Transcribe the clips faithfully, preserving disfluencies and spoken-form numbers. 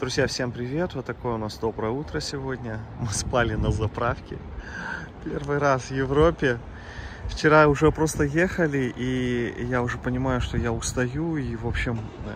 Друзья, всем привет! Вот такое у нас доброе утро сегодня. Мы спали на заправке. Первый раз в Европе. Вчера уже просто ехали, и я уже понимаю, что я устаю. И, в общем,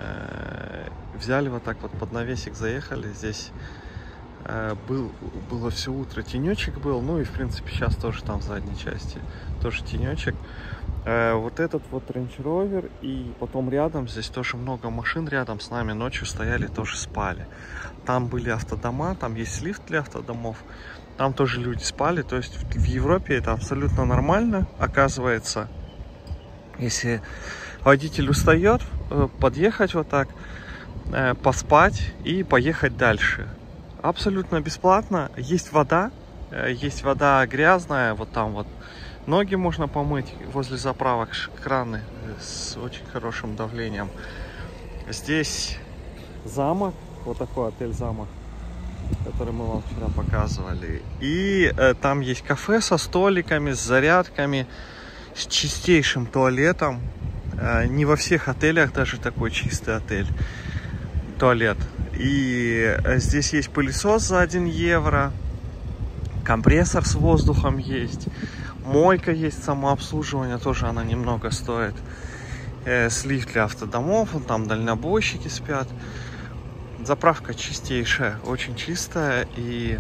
взяли вот так вот под навесик, заехали. Здесь был, было все утро, тенечек был. Ну и, в принципе, сейчас тоже там в задней части тоже тенечек. Вот этот вот Range Rover, и потом рядом, здесь тоже много машин рядом с нами ночью стояли, тоже спали. Там были автодома, там есть лифт для автодомов, там тоже люди спали. То есть в Европе это абсолютно нормально, оказывается. Если водитель устает, подъехать вот так, поспать и поехать дальше. Абсолютно бесплатно. Есть вода, есть вода грязная, вот там вот. Ноги можно помыть возле заправок, краны с очень хорошим давлением. Здесь замок, вот такой отель замок, который мы вам вчера показывали. И э, там есть кафе со столиками, с зарядками, с чистейшим туалетом. Э, не во всех отелях даже такой чистый отель, туалет. И э, здесь есть пылесос за один евро, компрессор с воздухом есть. Мойка есть, самообслуживание, тоже она немного стоит. Э, слив для автодомов, вон там дальнобойщики спят. Заправка чистейшая, очень чистая. И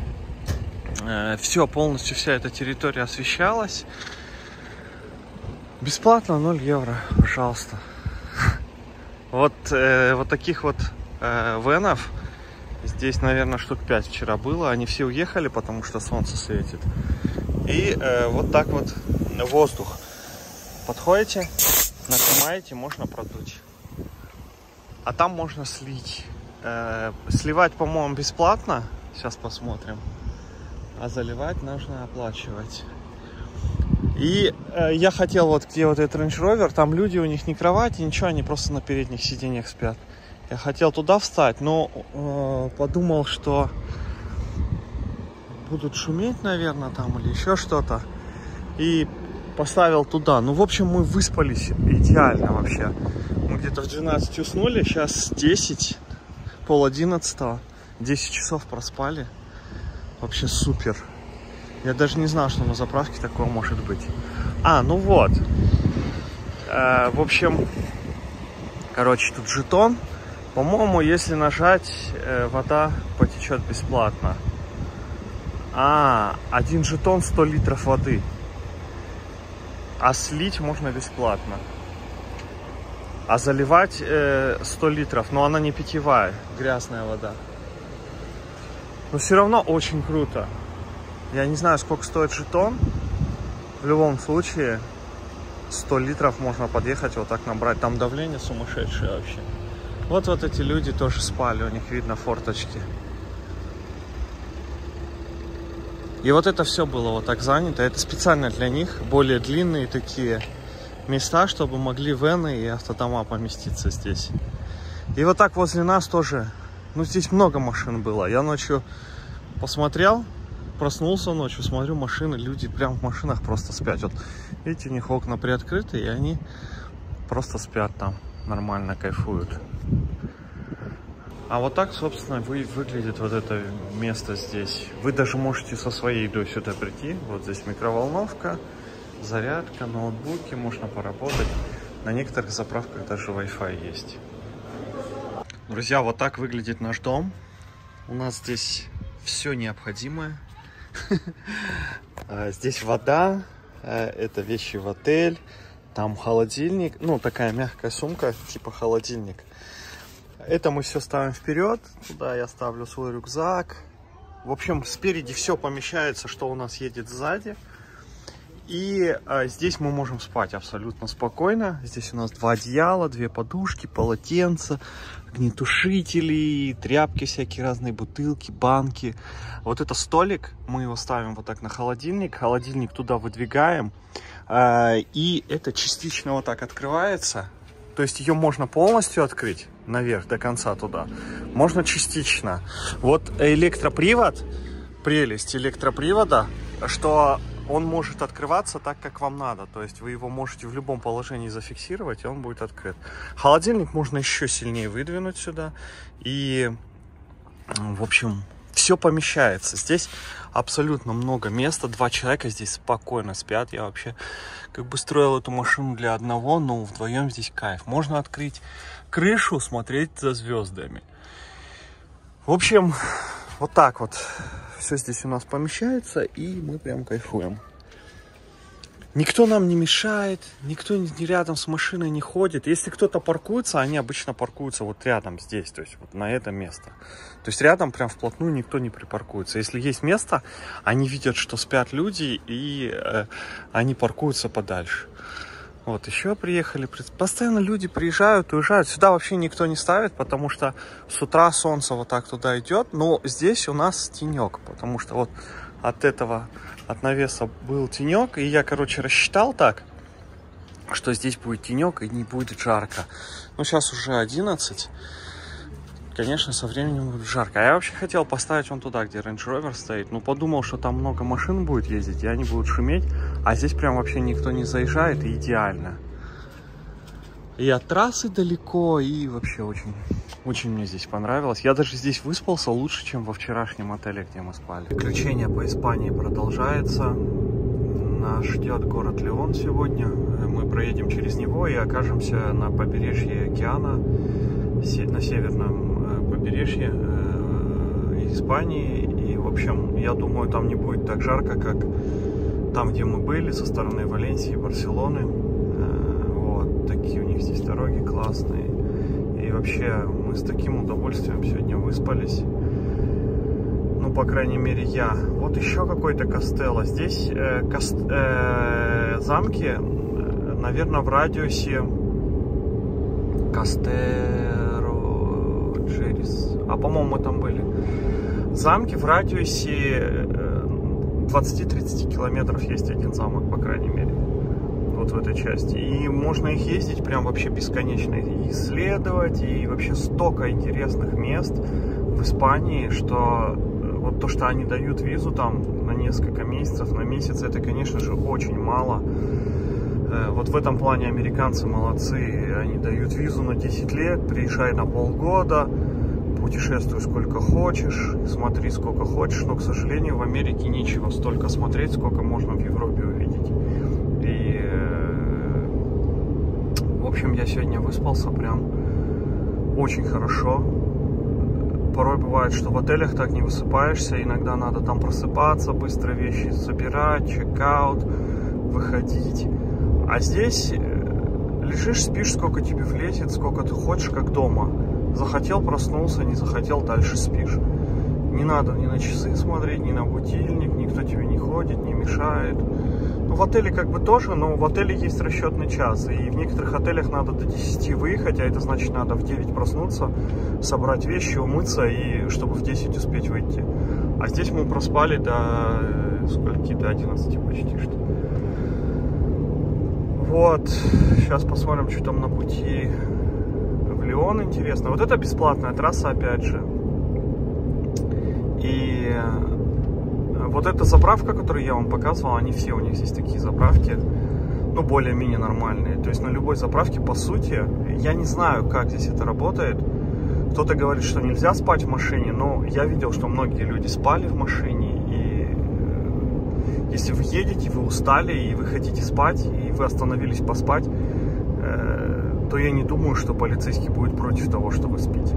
э, все, полностью вся эта территория освещалась. Бесплатно, ноль евро, пожалуйста. Вот, э, вот таких вот э, венов здесь, наверное, штук пять вчера было. Они все уехали, потому что солнце светит. И э, вот так вот воздух. Подходите, нажимаете, можно продуть. А там можно слить. Э, сливать, по-моему, бесплатно. Сейчас посмотрим. А заливать нужно оплачивать. И э, я хотел, вот где вот этот Range Rover, там люди, у них не кровати, ничего, они просто на передних сиденьях спят. Я хотел туда встать, но э, подумал, что будут шуметь, наверное, там или еще что-то. И поставил туда. Ну, в общем, мы выспались идеально вообще. Мы где-то в двенадцать уснули, сейчас десять, пол одиннадцатого, десять часов проспали. Вообще супер. Я даже не знал, что на заправке такое может быть. А, ну вот. Э, в общем, короче, тут жетон. По-моему, если нажать, э, вода потечет бесплатно. А, один жетон сто литров воды. А слить можно бесплатно. А заливать э, сто литров, но она не питьевая, грязная вода. Но все равно очень круто. Я не знаю, сколько стоит жетон. В любом случае, сто литров можно подъехать, вот так набрать. Там давление сумасшедшее вообще. Вот вот эти люди тоже спали, у них видно форточки. И вот это все было вот так занято. Это специально для них, более длинные такие места, чтобы могли вены и автодома поместиться здесь. И вот так возле нас тоже, ну здесь много машин было. Я ночью посмотрел, проснулся ночью, смотрю машины, люди прям в машинах просто спят. Вот видите, у них окна приоткрыты, и они просто спят там, нормально кайфуют. А вот так, собственно, вы, выглядит вот это место здесь. Вы даже можете со своей едой сюда прийти. Вот здесь микроволновка, зарядка, ноутбуки, можно поработать. На некоторых заправках даже Wi-Fi есть. Друзья, вот так выглядит наш дом. У нас здесь все необходимое. Здесь вода, это вещи в отель, там холодильник, ну такая мягкая сумка, типа холодильник. Это мы все ставим вперед. Туда я ставлю свой рюкзак. В общем, спереди все помещается, что у нас едет сзади. И а, здесь мы можем спать абсолютно спокойно. Здесь у нас два одеяла, две подушки, полотенца, огнетушители, тряпки всякие разные, бутылки, банки. Вот это столик. Мы его ставим вот так на холодильник. Холодильник туда выдвигаем. А, и это частично вот так открывается. То есть ее можно полностью открыть наверх до конца туда. Можно частично. Вот электропривод, прелесть электропривода, что он может открываться так, как вам надо. То есть вы его можете в любом положении зафиксировать, и он будет открыт. Холодильник можно еще сильнее выдвинуть сюда. И В общем, все помещается. Здесь абсолютно много места. Два человека здесь спокойно спят. Я вообще как бы строил эту машину для одного, но вдвоем здесь кайф. Можно открыть крышу, смотреть за звездами. В общем, вот так вот все здесь у нас помещается, и мы прям кайфуем. Никто нам не мешает, никто рядом с машиной не ходит. Если кто-то паркуется, они обычно паркуются вот рядом здесь, то есть вот на это место. То есть рядом прям вплотную никто не припаркуется. Если есть место, они видят, что спят люди, и э, они паркуются подальше. Вот, еще приехали. Постоянно люди приезжают, уезжают. Сюда вообще никто не ставит, потому что с утра солнце вот так туда идет. Но здесь у нас тенек, потому что вот от этого, от навеса был тенек. И я, короче, рассчитал так, что здесь будет тенек и не будет жарко. Ну, сейчас уже одиннадцать. Конечно, со временем будет жарко. А я вообще хотел поставить вон туда, где Range Rover стоит. Но подумал, что там много машин будет ездить, и они будут шуметь. А здесь прям вообще никто не заезжает, и идеально. И от трассы далеко, и вообще очень, очень мне здесь понравилось. Я даже здесь выспался лучше, чем во вчерашнем отеле, где мы спали. Приключение по Испании продолжается. Нас ждет город Леон сегодня. Мы проедем через него и окажемся на побережье океана, на северном побережье э, Испании. И, в общем, я думаю, там не будет так жарко, как там, где мы были, со стороны Валенсии, Барселоны. Э, вот, такие у них здесь дороги классные. И вообще, мы с таким удовольствием сегодня выспались. Ну, по крайней мере, я. Вот еще какой-то кастелло. Здесь э, каст, э, замки, э, наверное, в радиусе Кастеро Джерис. А, по-моему, мы там были. Замки в радиусе двадцати-тридцати километров есть один замок, по крайней мере. Вот в этой части. И можно их ездить прям вообще бесконечно. И исследовать. И вообще столько интересных мест в Испании, что вот то, что они дают визу там на несколько месяцев, на месяц, это, конечно же, очень мало. Вот в этом плане американцы молодцы. Они дают визу на десять лет, приезжай на полгода, путешествуй сколько хочешь, смотри сколько хочешь. Но, к сожалению, в Америке нечего столько смотреть, сколько можно в Европе увидеть. И, в общем, я сегодня выспался прям очень хорошо. Порой бывает, что в отелях так не высыпаешься. Иногда надо там просыпаться, быстро вещи собирать, чек-аут, выходить. А здесь лежишь, спишь, сколько тебе влезет, сколько ты хочешь, как дома. Захотел, проснулся, не захотел, дальше спишь. Не надо ни на часы смотреть, ни на будильник, никто тебе не ходит, не мешает. Ну, в отеле как бы тоже, но в отеле есть расчетный час. И в некоторых отелях надо до десяти выехать, а это значит, надо в девять проснуться, собрать вещи, умыться, и чтобы в десять успеть выйти. А здесь мы проспали до скольки? До одиннадцати почти что. Вот, сейчас посмотрим, что там на пути в Леон, интересно. Вот это бесплатная трасса, опять же. И вот эта заправка, которую я вам показывал, они все, у них здесь такие заправки, ну, более-менее нормальные. То есть на любой заправке, по сути, я не знаю, как здесь это работает. Кто-то говорит, что нельзя спать в машине, но я видел, что многие люди спали в машине. И если вы едете, вы устали, и вы хотите спать, и вы остановились поспать, то я не думаю, что полицейский будет против того, что вы спите.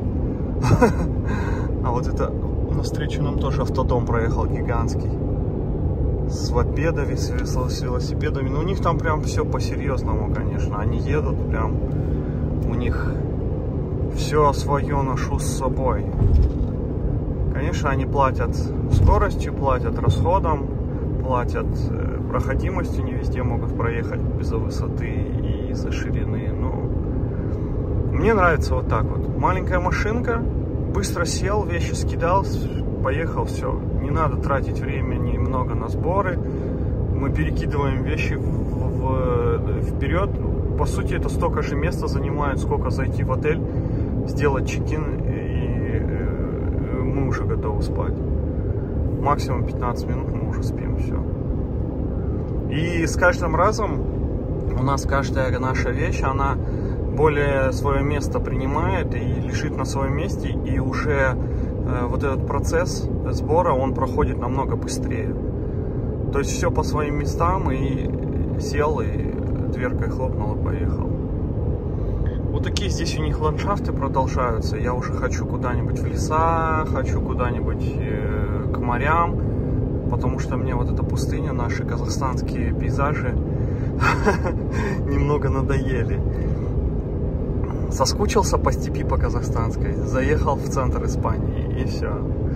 А вот это навстречу нам тоже автодом проехал гигантский. С мопедами, с велосипедами. Ну, у них там прям все по-серьезному, конечно. Они едут прям, у них все свое ношу с собой. Конечно, они платят скоростью, платят расходом, платят проходимостью, не везде могут проехать из-за высоты и из-за ширины. Но мне нравится вот так вот. Маленькая машинка, быстро сел, вещи скидал, поехал, все. Не надо тратить времени много на сборы. Мы перекидываем вещи в, в, вперед. По сути, это столько же места занимает, сколько зайти в отель, сделать чек-ин, и мы уже готовы спать. Максимум пятнадцать минут мы уже спим, все. И с каждым разом у нас каждая наша вещь, она более свое место принимает и лежит на своем месте, и уже вот этот процесс сбора, он проходит намного быстрее. То есть все по своим местам, и сел, и дверкой хлопнул, и поехал. Вот такие здесь у них ландшафты продолжаются. Я уже хочу куда-нибудь в леса, хочу куда-нибудь э, к морям, потому что мне вот эта пустыня, наши казахстанские пейзажи немного надоели. Соскучился по степи по казахстанской, заехал в центр Испании, и все.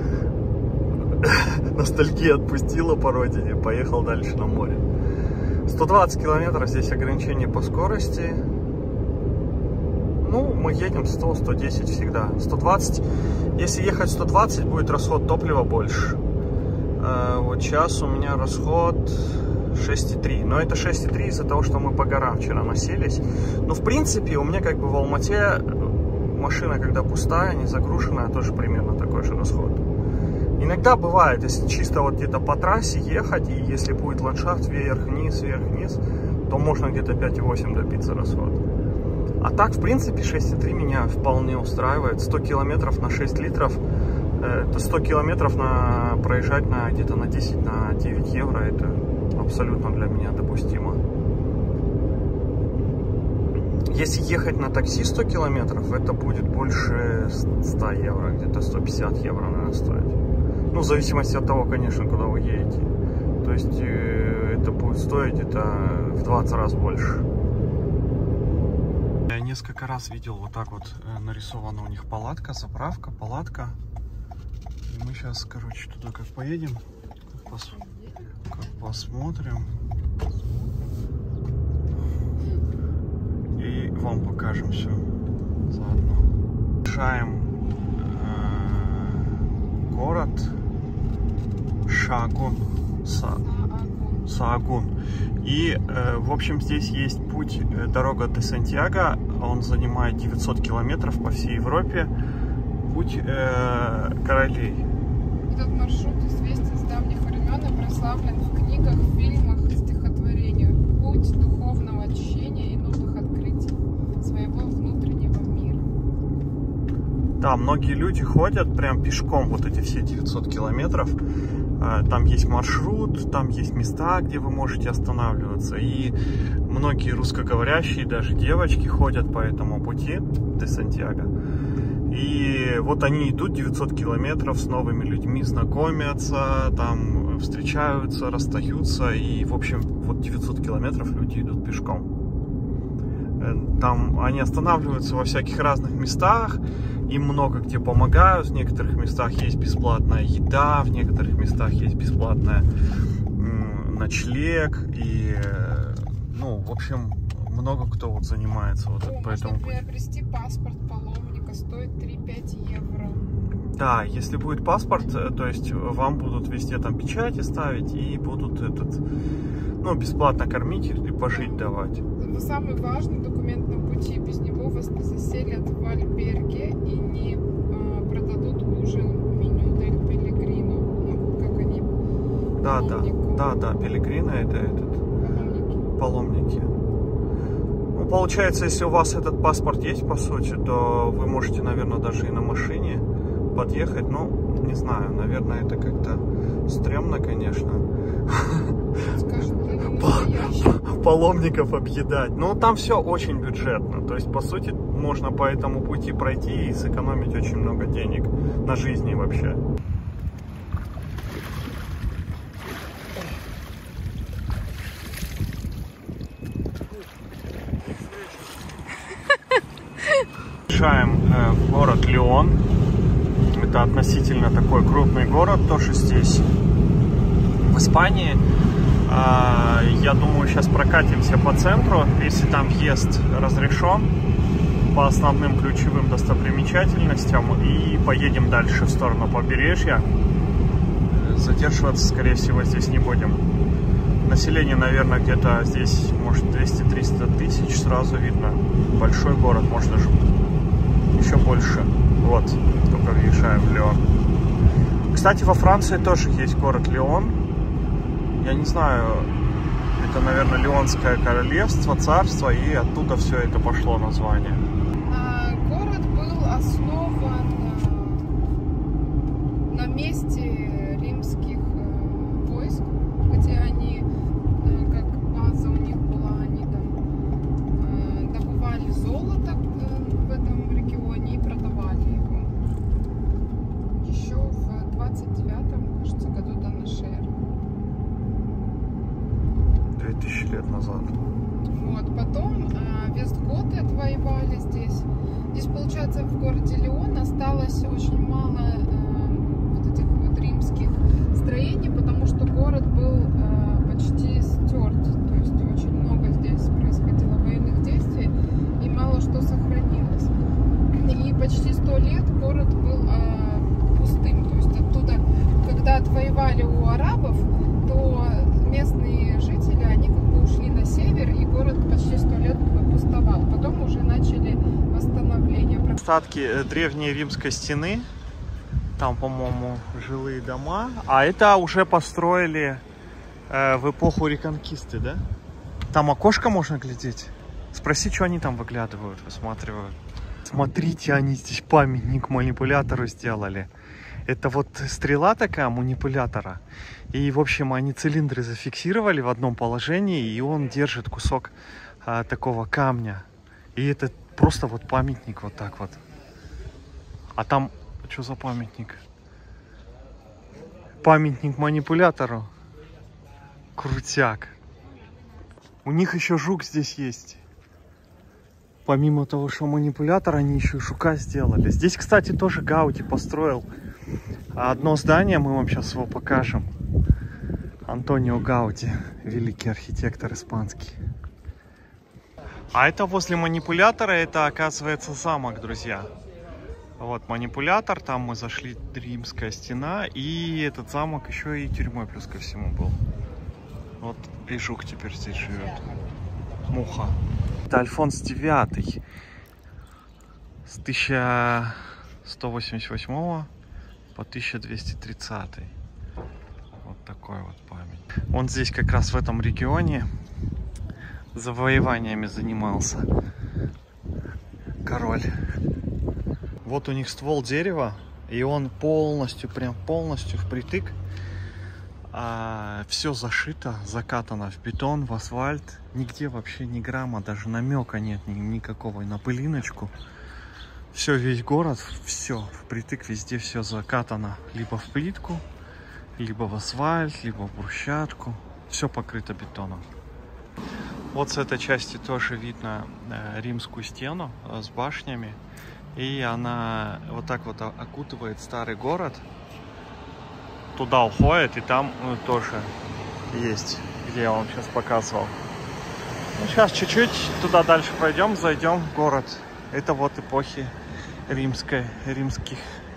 Ностальгия отпустила по родине, поехал дальше на море. сто двадцать километров, здесь ограничение по скорости. Ну, мы едем сто — сто десять всегда. сто двадцать, если ехать сто двадцать, будет расход топлива больше. Вот сейчас у меня расход шесть и три. Но это шесть и три из-за того, что мы по горам вчера носились. Но в принципе у меня как бы в Алмате машина, когда пустая, не загруженная, тоже примерно такой же расход. Иногда бывает, если чисто вот где-то по трассе ехать, и если будет ландшафт вверх-вниз, вверх-вниз, то можно где-то пять и восемь добиться расход. А так, в принципе, шесть и три меня вполне устраивает. сто километров на шесть литров, это сто километров на, проезжать на где-то на десять, на девять евро, это абсолютно для меня допустимо. Если ехать на такси сто километров, это будет больше ста евро, где-то сто пятьдесят евро, наверное, стоит. Ну, в зависимости от того, конечно, куда вы едете. То есть, э, это будет стоить где-то в двадцать раз больше. Я несколько раз видел вот так вот э, нарисована у них палатка, заправка, палатка. И мы сейчас, короче, туда как поедем, как, пос... как посмотрим. И вам покажем все заодно. Решаем э, город Шаагун. Са... Саагун. И, э, в общем, здесь есть путь, э, дорога до Сантьяго. Он занимает девятьсот километров по всей Европе. Путь э, королей. Этот маршрут известен с давних времен и прославлен в книгах, фильмах, стихотворениях. Путь духовного очищения и новых открытий своего внутреннего мира. Да, многие люди ходят прям пешком вот эти все девятьсот километров. Там есть маршрут, там есть места, где вы можете останавливаться. И многие русскоговорящие, даже девочки, ходят по этому пути до Сантьяго. И вот они идут девятьсот километров, с новыми людьми знакомятся, там встречаются, расстаются. И, в общем, вот девятьсот километров люди идут пешком. Там они останавливаются во всяких разных местах. Им много где помогают, в некоторых местах есть бесплатная еда, в некоторых местах есть бесплатная ночлег, и, ну, в общем, много кто вот занимается вот О, поэтому. Можно приобрести паспорт паломника, стоит три-пять евро. Да, если будет паспорт, то есть вам будут везде там печати ставить и будут этот, ну, бесплатно кормить и пожить давать. Это самый важный документ на пути, без него вас не заселят в альберге и не а, продадут ужин меню дель Пелегрино, ну, как они, да, паломнику. да, да, да, Пелегрино это этот, Паломники. паломники. Ну, получается, если у вас этот паспорт есть, по сути, то вы можете, наверное, даже и на машине подъехать. Ну, не знаю, наверное, это как-то стрёмно, конечно. Скажут, ты не настоящий. Паломников объедать. Но там все очень бюджетно. То есть, по сути, можно по этому пути пройти и сэкономить очень много денег на жизни вообще. Приезжаем э, в город Лион. Это относительно такой крупный город, тоже здесь, в Испании. Э, я думаю, сейчас прокатимся по центру, если там въезд разрешен, по основным ключевым достопримечательностям, и поедем дальше в сторону побережья. Задерживаться, скорее всего, здесь не будем. Население, наверное, где-то здесь, может, двести-триста тысяч, сразу видно. Большой город, может, даже еще больше. Вот, только въезжаем в Лион. Кстати, во Франции тоже есть город Лион. Я не знаю, это, наверное, Лионское королевство, царство, и оттуда все это пошло название. А, город был основан лет назад. Вот, потом э, вестготы отвоевали здесь. Здесь, получается, в городе Лион осталось очень мало э, вот этих вот римских строений, потому что город был э, почти стерт. То есть очень много здесь происходило военных действий, и мало что сохранилось. И почти сто лет город был э, пустым. То есть оттуда, когда отвоевали у арабов, то местные жители, они как бы ушли на север, и город почти сто лет пустовал. Потом уже начали восстановление. Остатки древней римской стены. Там, по-моему, жилые дома. А это уже построили э, в эпоху реконкисты, да? Там окошко можно глядеть. Спроси, что они там выглядывают, высматривают. Смотрите, они здесь памятник манипулятору сделали. Это вот стрела такая манипулятора. И, в общем, они цилиндры зафиксировали в одном положении, и он держит кусок а, такого камня. И это просто вот памятник вот так вот. А там, что за памятник? Памятник манипулятору. Крутяк. У них еще жук здесь есть. Помимо того, что манипулятор, они еще и жука сделали. Здесь, кстати, тоже Гауди построил одно здание, мы вам сейчас его покажем. Антонио Гауди, великий архитектор испанский. А это возле манипулятора, это, оказывается, замок, друзья. Вот манипулятор, там мы зашли, римская стена, и этот замок еще и тюрьмой плюс ко всему был. Вот и жук теперь здесь живет. Муха. Это Альфонс девятый. С тысяча сто восемьдесят восьмого по тысяча двести тридцатый. Вот такой вот память. Он здесь как раз в этом регионе завоеваниями занимался. Король. Вот у них ствол дерева, и он полностью, прям полностью впритык. А, все зашито, закатано в бетон, в асфальт. Нигде вообще ни грамма, даже намека нет ни, никакого на пылиночку. Все, весь город, все впритык, везде все закатано. Либо в плитку, либо в асфальт, либо в брусчатку. Все покрыто бетоном. Вот с этой части тоже видно э, римскую стену э, с башнями. И она вот так вот окутывает старый город. Туда уходит, и там ну, тоже есть, где я вам сейчас показывал. Ну, сейчас чуть-чуть туда дальше пройдем, зайдем в город. Это вот эпохи римской, римских,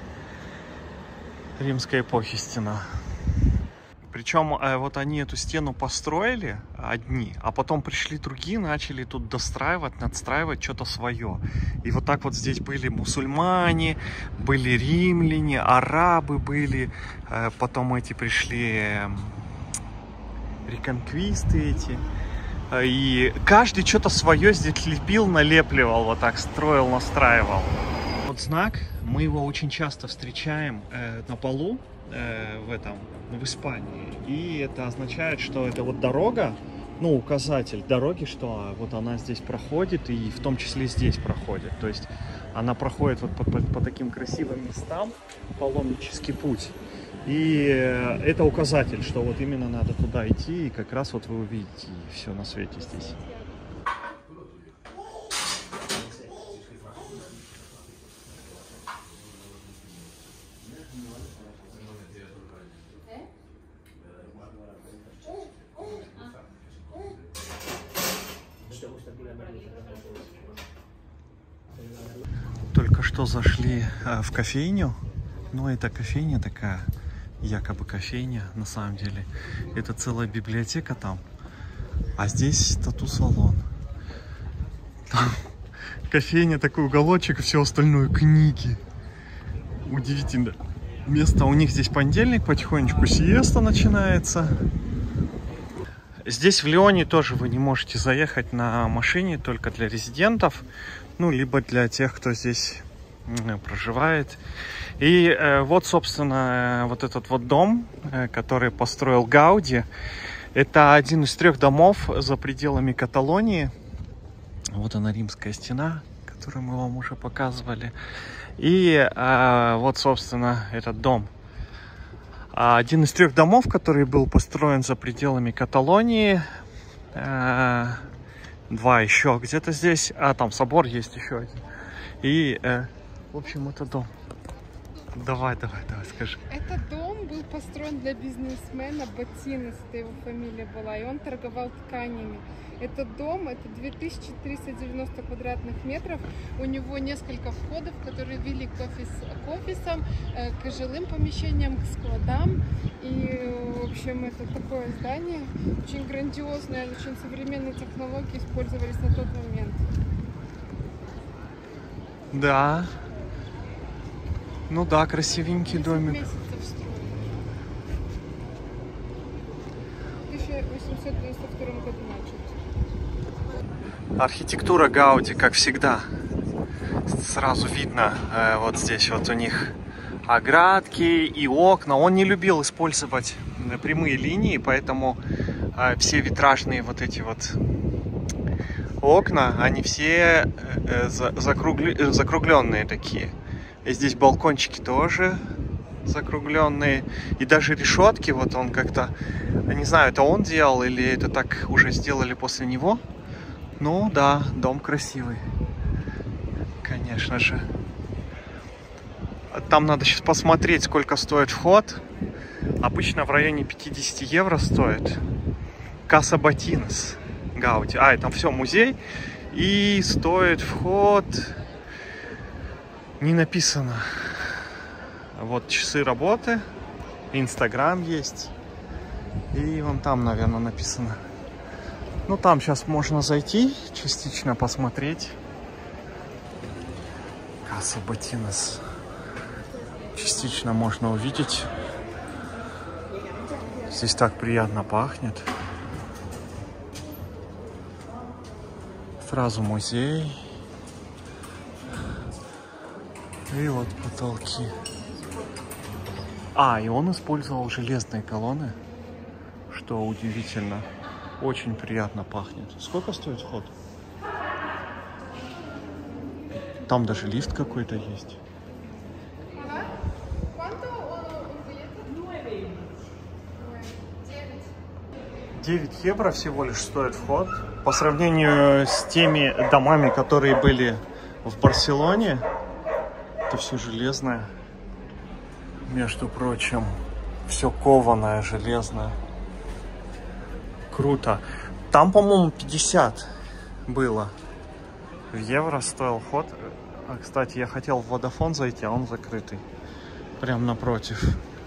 римской эпохи стена. Причем э, вот они эту стену построили одни, а потом пришли другие, начали тут достраивать, надстраивать что-то свое. И вот так вот здесь были мусульмане, были римляне, арабы были, э, потом эти пришли э, реконквисты эти. Э, и каждый что-то свое здесь лепил, налепливал, вот так строил, настраивал. Вот знак, мы его очень часто встречаем э, на полу. В этом, в Испании. И это означает, что это вот дорога, ну, указатель дороги, что вот она здесь проходит, и в том числе здесь проходит. То есть она проходит вот по, по, по таким красивым местам, паломнический путь. И это указатель, что вот именно надо туда идти, и как раз вот вы увидите все на свете здесь. Только что зашли э, в кофейню, но это кофейня такая, якобы кофейня, на самом деле. Это целая библиотека там, а здесь тату-салон. Кофейня, такой уголочек, и все остальное книги. Удивительно. Место у них здесь понедельник, потихонечку сиеста начинается. Здесь в Лионе тоже вы не можете заехать на машине, только для резидентов, ну, либо для тех, кто здесь э, проживает. И э, вот, собственно, э, вот этот вот дом, э, который построил Гауди, это один из трех домов за пределами Каталонии. Вот она, римская стена, которую мы вам уже показывали. И э, вот, собственно, этот дом. Один из трех домов, который был построен за пределами Каталонии. Э, два еще где-то здесь. А, там собор есть еще один. И, э, в общем, это дом. Давай, давай, давай, скажи. Этот дом был построен для бизнесмена Ботинес, это его фамилия была, и он торговал тканями. Этот дом, это две тысячи триста девяносто квадратных метров, у него несколько входов, которые вели к, офис, к офисам, к жилым помещениям, к складам. И, в общем, это такое здание, очень грандиозное, очень современные технологии использовались на тот момент. Да. Ну да, красивенький домик. В тысяча восемьсот девяносто втором году начат. Архитектура Гауди, как всегда. Сразу видно, э, вот здесь вот у них оградки и окна. Он не любил использовать прямые линии, поэтому э, все витражные вот эти вот окна, они все э, закругли, закругленные такие. И здесь балкончики тоже закругленные. И даже решетки, вот он как-то, не знаю, это он делал или это так уже сделали после него. Ну да, дом красивый. Конечно же. Там надо сейчас посмотреть, сколько стоит вход. Обычно в районе пятьдесят евро стоит. Каса Ботинес Гауди. А, и там все, музей. И стоит вход... Не написано. Вот часы работы. Инстаграм есть. И вон там, наверное, написано. Ну, там сейчас можно зайти, частично посмотреть. Каса Ботинес. Частично можно увидеть. Здесь так приятно пахнет. Сразу музей. И вот потолки. А, и он использовал железные колонны, что удивительно. Очень приятно пахнет. Сколько стоит вход? Там даже лифт какой-то есть. девять евро всего лишь стоит вход. По сравнению с теми домами, которые были в Барселоне, это все железное. Между прочим, все кованое, железное. Круто. Там, по-моему, пятьдесят было. В евро стоил вход. А, кстати, я хотел в Водафон зайти, а он закрытый. Прям напротив.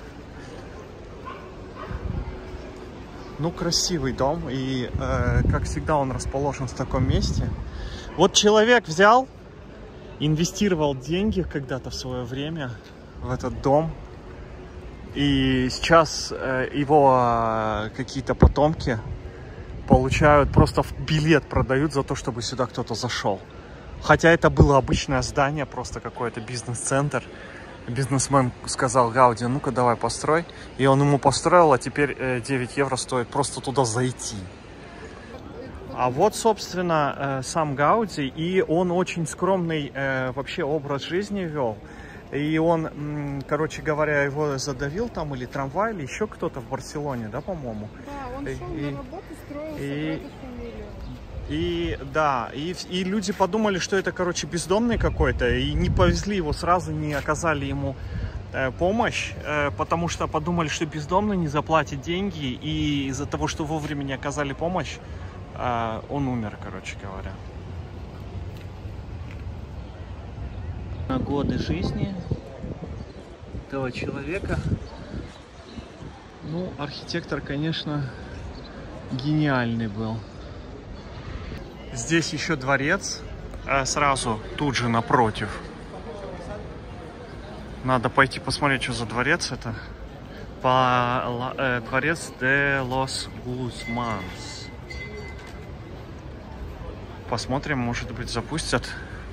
Ну, красивый дом. И, э, как всегда, он расположен в таком месте. Вот человек взял, инвестировал деньги когда-то в свое время в этот дом. И сейчас э, его э, какие-то потомки получают, просто билет продают за то, чтобы сюда кто-то зашел. Хотя это было обычное здание, просто какой-то бизнес-центр. Бизнесмен сказал Гауди, ну-ка давай построй. И он ему построил, а теперь э, девять евро стоит просто туда зайти. А вот, собственно, э, сам Гауди. И он очень скромный э, вообще образ жизни вел. И он, м, короче говоря, его задавил там или трамвай, или еще кто-то в Барселоне, да, по-моему? Да, он шел и, на работу, строил и, эту фамилию. И да, и, и люди подумали, что это, короче, бездомный какой-то, и не повезли его сразу, не оказали ему э, помощь, э, потому что подумали, что бездомный не заплатит деньги, и из-за того, что вовремя не оказали помощь, э, он умер, короче говоря. На годы жизни этого человека, ну, архитектор, конечно, гениальный был. Здесь еще дворец, сразу тут же напротив. Надо пойти посмотреть, что за дворец это. По, э, дворец де лос Гузманс. Посмотрим, может быть, запустят.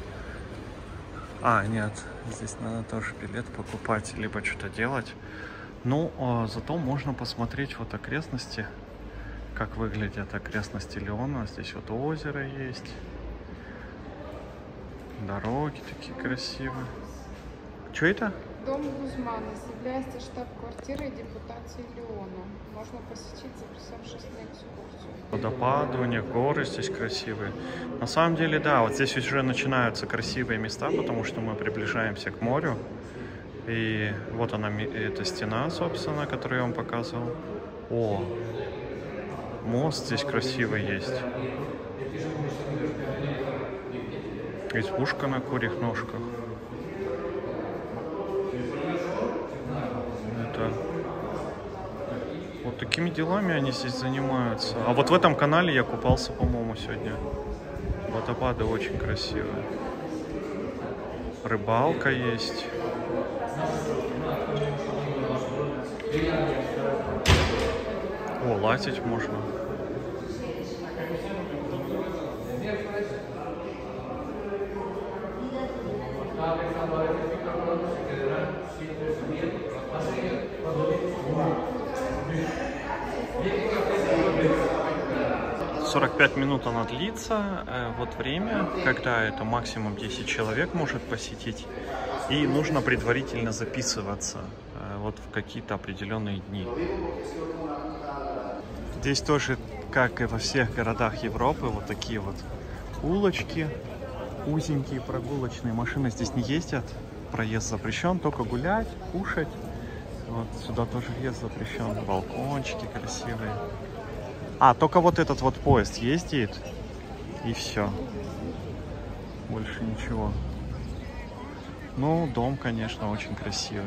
А, нет, здесь надо тоже билет покупать, либо что-то делать. Ну, а зато можно посмотреть вот окрестности. Как выглядят окрестности Лиона. Здесь вот озеро есть. Дороги такие красивые. Что это? Дом Гузманес является штаб-квартирой депутации Леона. Можно посетить, записавшись на экскурсию. Водопады, горы здесь красивые. На самом деле, да, вот здесь уже начинаются красивые места, потому что мы приближаемся к морю. И вот она, эта стена, собственно, которую я вам показывал. О, мост здесь красивый есть. Избушка на курьих ножках. Это... Вот такими делами они здесь занимаются. А вот в этом канале я купался, по-моему, сегодня. Водопады очень красивые. Рыбалка есть. О, лазить можно. сорок пять минут она длится. Вот время, когда это максимум десять человек может посетить. И нужно предварительно записываться вот в какие-то определенные дни. Здесь тоже, как и во всех городах Европы, вот такие вот улочки, узенькие прогулочные. Машины здесь не ездят, проезд запрещен, только гулять, кушать. Вот сюда тоже въезд запрещен, балкончики красивые. А, только вот этот вот поезд ездит, и все. Больше ничего. Ну, дом, конечно, очень красивый.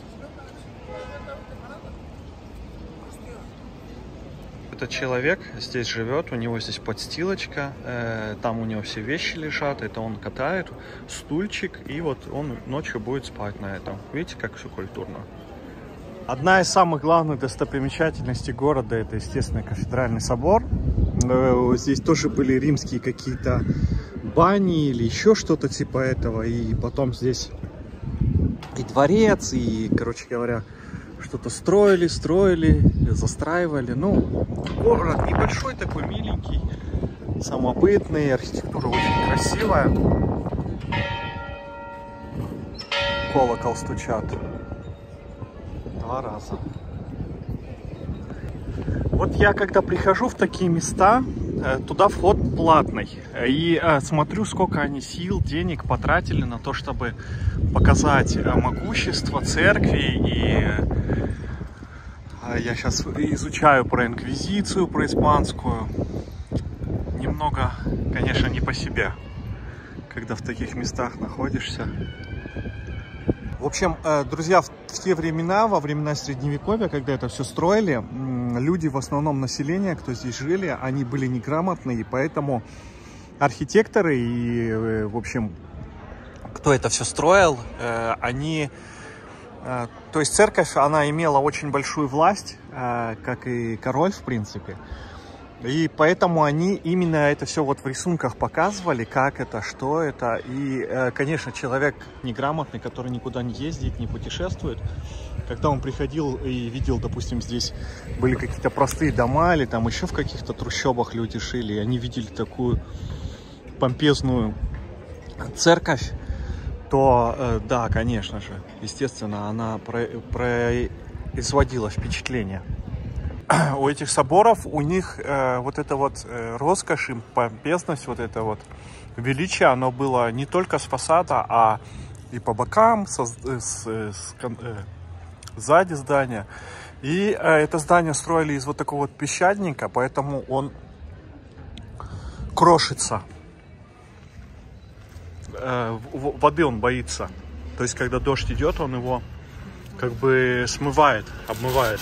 Этот человек здесь живет, у него здесь подстилочка, э, там у него все вещи лежат, это он катает, стульчик, и вот он ночью будет спать на этом. Видите, как все культурно. Одна из самых главных достопримечательностей города — это, естественно, кафедральный собор. Э, здесь тоже были римские какие-то бани или еще что-то типа этого, и потом здесь и дворец, и, короче говоря, что-то строили, строили, застраивали. Ну, город небольшой такой, миленький, самобытный, архитектура очень красивая. Колокол стучат два раза. Вот я, когда прихожу в такие места, туда вход платный. И смотрю, сколько они сил, денег потратили на то, чтобы показать могущество церкви. И я сейчас изучаю про инквизицию, про испанскую. Немного, конечно, не по себе, когда в таких местах находишься. В общем, друзья, в те времена, во времена Средневековья, когда это все строили, люди, в основном население, кто здесь жили, они были неграмотные, и поэтому архитекторы и, в общем, кто это все строил, они... То есть церковь, она имела очень большую власть, как и король, в принципе. И поэтому они именно это все вот в рисунках показывали, как это, что это. И, конечно, человек неграмотный, который никуда не ездит, не путешествует, когда он приходил и видел, допустим, здесь были какие-то простые дома или там еще в каких-то трущобах люди жили, и они видели такую помпезную церковь, то, да, конечно же, естественно, она производила впечатление. У этих соборов, у них э, вот эта вот э, роскошь, помпезность, вот это вот величие, оно было не только с фасада, а и по бокам, со, с, с, э, сзади здания. И э, это здание строили из вот такого вот песчаника, поэтому он крошится. Э, воды он боится. То есть, когда дождь идет, он его как бы смывает, обмывает.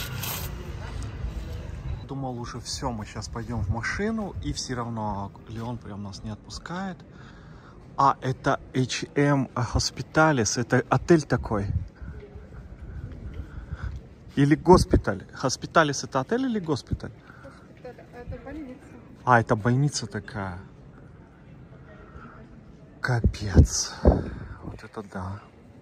Думал, уже все, мы сейчас пойдем в машину, и все равно Леон прям нас не отпускает. А, это эйч эм Hospitalis, это отель такой. Или госпиталь. Hospitalis это отель или госпиталь? Это больница. А, это больница такая. Капец. Вот это да.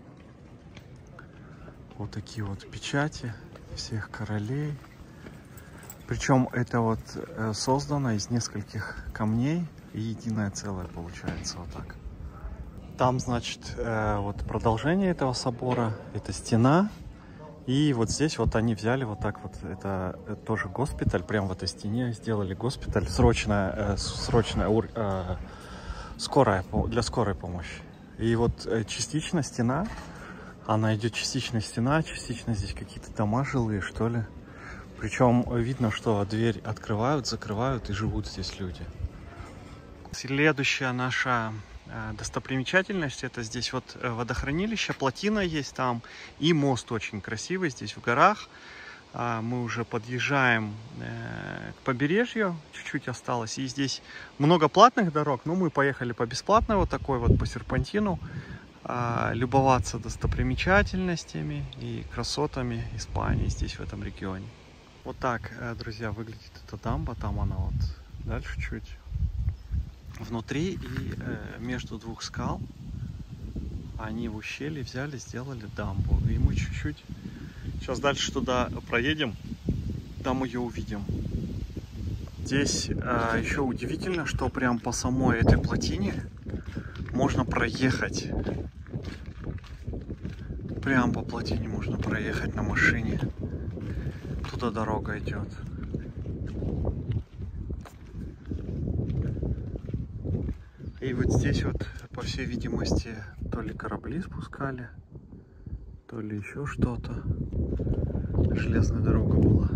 Вот такие вот печати всех королей. Причем это вот создано из нескольких камней, и единое целое получается вот так. Там, значит, вот продолжение этого собора, это стена. И вот здесь вот они взяли вот так вот, это, это тоже госпиталь, прям в этой стене сделали госпиталь, срочная, срочная, э, скорая, для скорой помощи. И вот частично стена, она идет частично стена, частично здесь какие-то дома жилые, что ли. Причем видно, что дверь открывают, закрывают и живут здесь люди. Следующая наша достопримечательность, это здесь вот водохранилище, плотина есть там и мост очень красивый здесь в горах. Мы уже подъезжаем к побережью, чуть-чуть осталось, и здесь много платных дорог, но мы поехали по бесплатной вот такой вот по серпантину любоваться достопримечательностями и красотами Испании здесь в этом регионе. Вот так, друзья, выглядит эта дамба, там она вот дальше чуть внутри, и э, между двух скал они в ущелье взяли, сделали дамбу. И мы чуть-чуть сейчас дальше туда проедем, там ее увидим. Здесь э, еще удивительно, что прям по самой этой плотине можно проехать. Прям по плотине можно проехать на машине. Туда дорога идет. И вот здесь вот, по всей видимости, то ли корабли спускали, то ли еще что-то. Железная дорога была.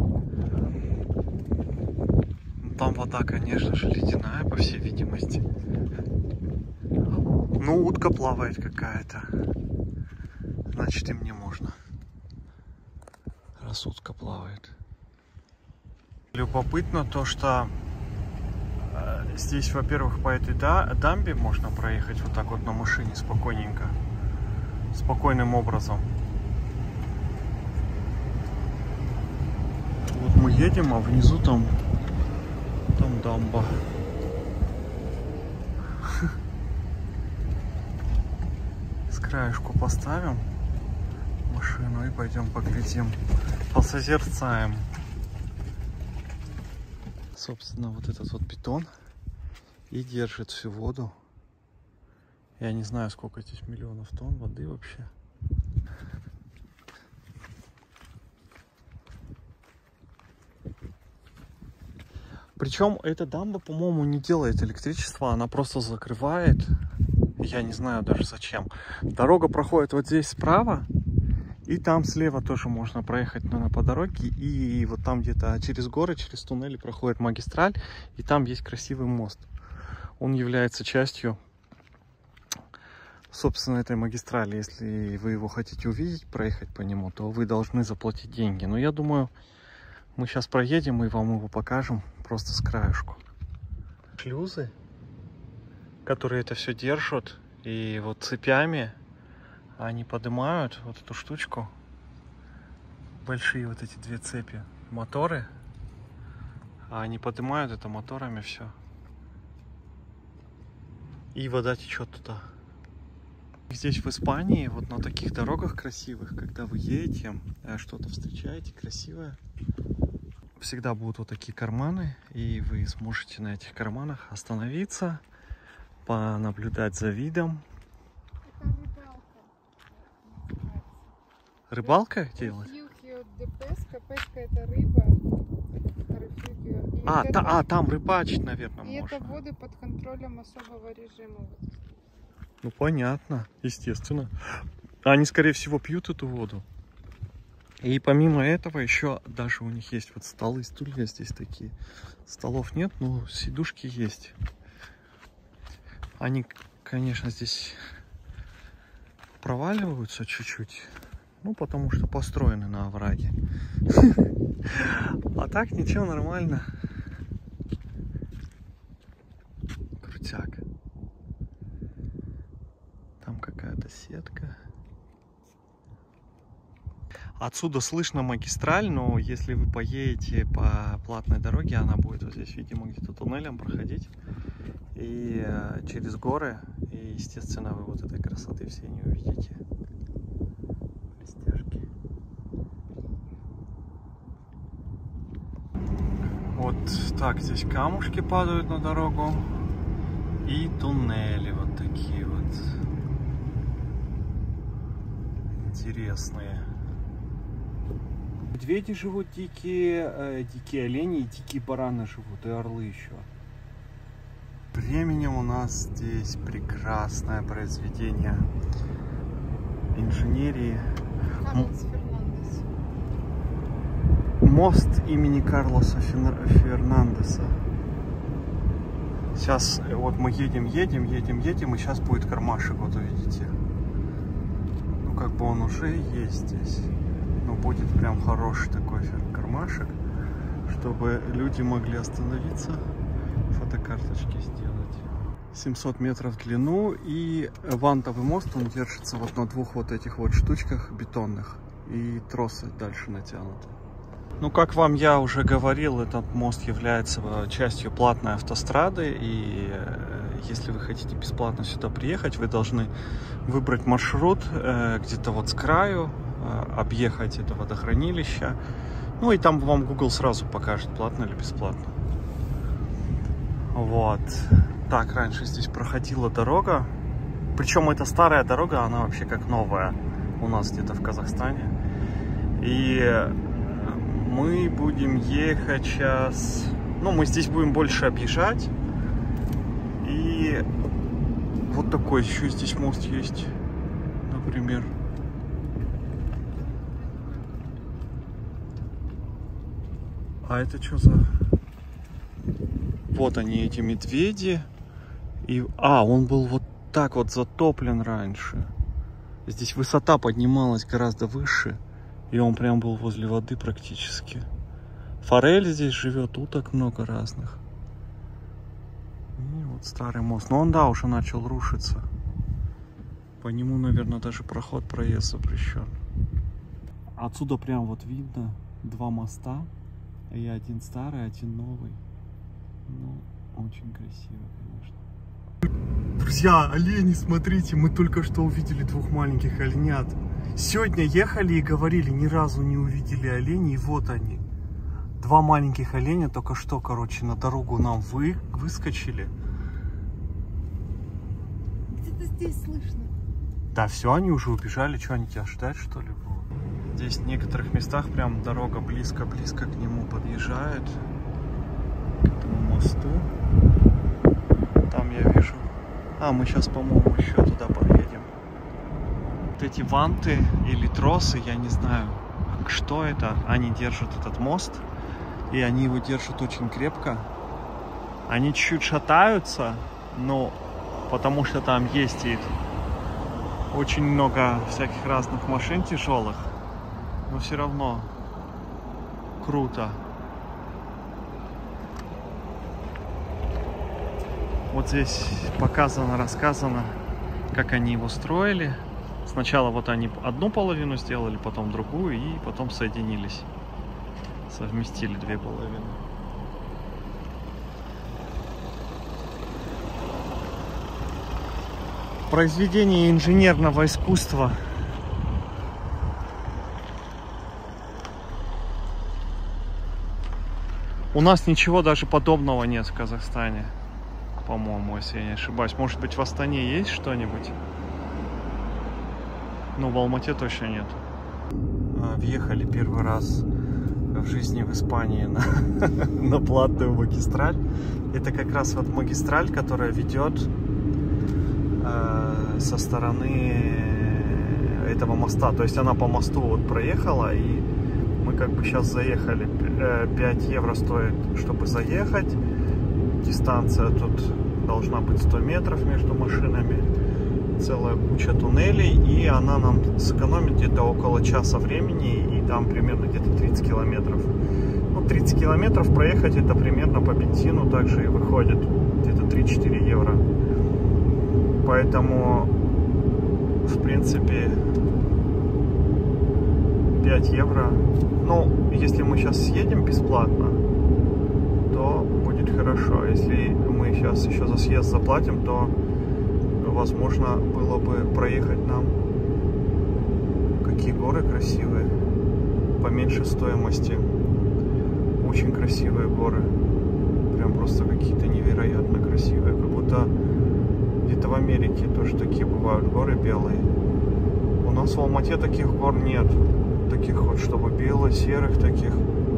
Там вода, конечно же, ледяная, по всей видимости. Ну, утка плавает какая-то. Значит, им не можно. Раз утка плавает. Любопытно то, что здесь, во-первых, по этой дамбе можно проехать вот так вот на машине спокойненько, спокойным образом. Вот мы едем, а внизу там, там дамба. С краешку поставим машину и пойдем поглядим, посозерцаем. Собственно, вот этот вот бетон и держит всю воду. Я не знаю, сколько здесь миллионов тонн воды вообще. Причем эта дамба, по-моему, не делает электричество, она просто закрывает. Я не знаю даже зачем. Дорога проходит вот здесь справа. И там слева тоже можно проехать, наверное, по дороге. И вот там где-то через горы, через туннели проходит магистраль. И там есть красивый мост. Он является частью, собственно, этой магистрали. Если вы его хотите увидеть, проехать по нему, то вы должны заплатить деньги. Но я думаю, мы сейчас проедем и вам его покажем просто с краешку. Шлюзы, которые это все держат. И вот цепями они поднимают вот эту штучку, большие вот эти две цепи, моторы, а они поднимают это моторами все, и вода течет туда. Здесь в Испании вот на таких дорогах красивых, когда вы едете, что-то встречаете красивое, всегда будут вот такие карманы, и вы сможете на этих карманах остановиться, понаблюдать за видом. Рыбалка делать? Песка — это рыба. А, это, та, а, там рыбачить, наверное, и можно. это воды под контролем особого режима. Ну, понятно, естественно. Они, скорее всего, пьют эту воду. И помимо этого, еще даже у них есть вот столы, стулья здесь такие. Столов нет, но сидушки есть. Они, конечно, здесь проваливаются чуть-чуть. Ну, потому что построены на овраге. А так ничего, нормально. Крутяк. Там какая-то сетка. Отсюда слышно магистраль, но если вы поедете по платной дороге, она будет вот здесь, видимо, где-то туннелем проходить. И э, через горы. И, естественно, вы вот этой красоты все не увидите. Вот так здесь камушки падают на дорогу. И туннели вот такие вот интересные. Медведи живут дикие, э, дикие олени и дикие бараны живут, и орлы еще. Временем у нас здесь прекрасное произведение инженерии. Карлос Фернандес. Мост имени Карлоса Фернандеса. Сейчас вот мы едем, едем, едем, едем, и сейчас будет кармашек, вот увидите. Ну как бы он уже есть здесь. Но будет прям хороший такой кармашек, чтобы люди могли остановиться, фотокарточки сделать. семьсот метров в длину, и вантовый мост, он держится вот на двух вот этих вот штучках бетонных, и тросы дальше натянуты. Ну, как вам я уже говорил, этот мост является частью платной автострады, и если вы хотите бесплатно сюда приехать, вы должны выбрать маршрут где-то вот с краю, объехать это водохранилище, ну и там вам Google сразу покажет, платно или бесплатно. Вот. Так, раньше здесь проходила дорога, причем это старая дорога, она вообще как новая у нас где-то в Казахстане. И мы будем ехать сейчас, ну мы здесь будем больше объезжать. И вот такой еще здесь мост есть, например. А это что за... Вот они, эти медведи. И... А, он был вот так вот затоплен раньше. Здесь высота поднималась гораздо выше. И он прям был возле воды практически. Форель здесь живет, уток много разных. И вот старый мост. Но он, да, уже начал рушиться. По нему, наверное, даже проход, проезд запрещен. Отсюда прям вот видно два моста. И один старый, один новый. Ну, очень красиво, конечно. Друзья, олени, смотрите, мы только что увидели двух маленьких оленят. Сегодня ехали и говорили, ни разу не увидели оленей, и вот они. Два маленьких оленя только что, короче, на дорогу нам вы, выскочили. Где-то здесь слышно. Да, все, они уже убежали. Что, они тебя ждать, что ли, будут? Здесь в некоторых местах прям дорога близко-близко к нему подъезжает. К этому мосту. Там я вижу. А, мы сейчас, по-моему, еще туда подъедем. Вот эти ванты или тросы, я не знаю, что это. Они держат этот мост. И они его держат очень крепко. Они чуть-чуть шатаются, но потому что там есть и очень много всяких разных машин тяжелых. Но все равно круто. Вот здесь показано, рассказано, как они его строили. Сначала вот они одну половину сделали, потом другую, и потом соединились. Совместили две половины. Произведение инженерного искусства. У нас ничего даже подобного нет в Казахстане, по-моему, если я не ошибаюсь. Может быть, в Астане есть что-нибудь? Но в Алмате точно нет. Въехали первый раз в жизни в Испании на, на платную магистраль. Это как раз вот магистраль, которая ведет э, со стороны этого моста. То есть она по мосту вот проехала, и мы как бы сейчас заехали. пять евро стоит, чтобы заехать. Дистанция тут должна быть сто метров между машинами. Целая куча туннелей, и она нам сэкономит где-то около часа времени, и там примерно где-то тридцать километров. Ну, тридцать километров проехать, это примерно по бензину также и выходит где-то три-четыре евро. Поэтому, в принципе, пять евро. Ну, если мы сейчас съедем бесплатно, то будет хорошо. Если мы сейчас еще за съезд заплатим, то возможно было бы проехать нам. Какие горы красивые, по меньшей стоимости. Очень красивые горы, прям просто какие-то невероятно красивые, как будто где-то в Америке тоже такие бывают горы белые. У нас в Алмате таких гор нет. Таких вот, чтобы бело-серых таких.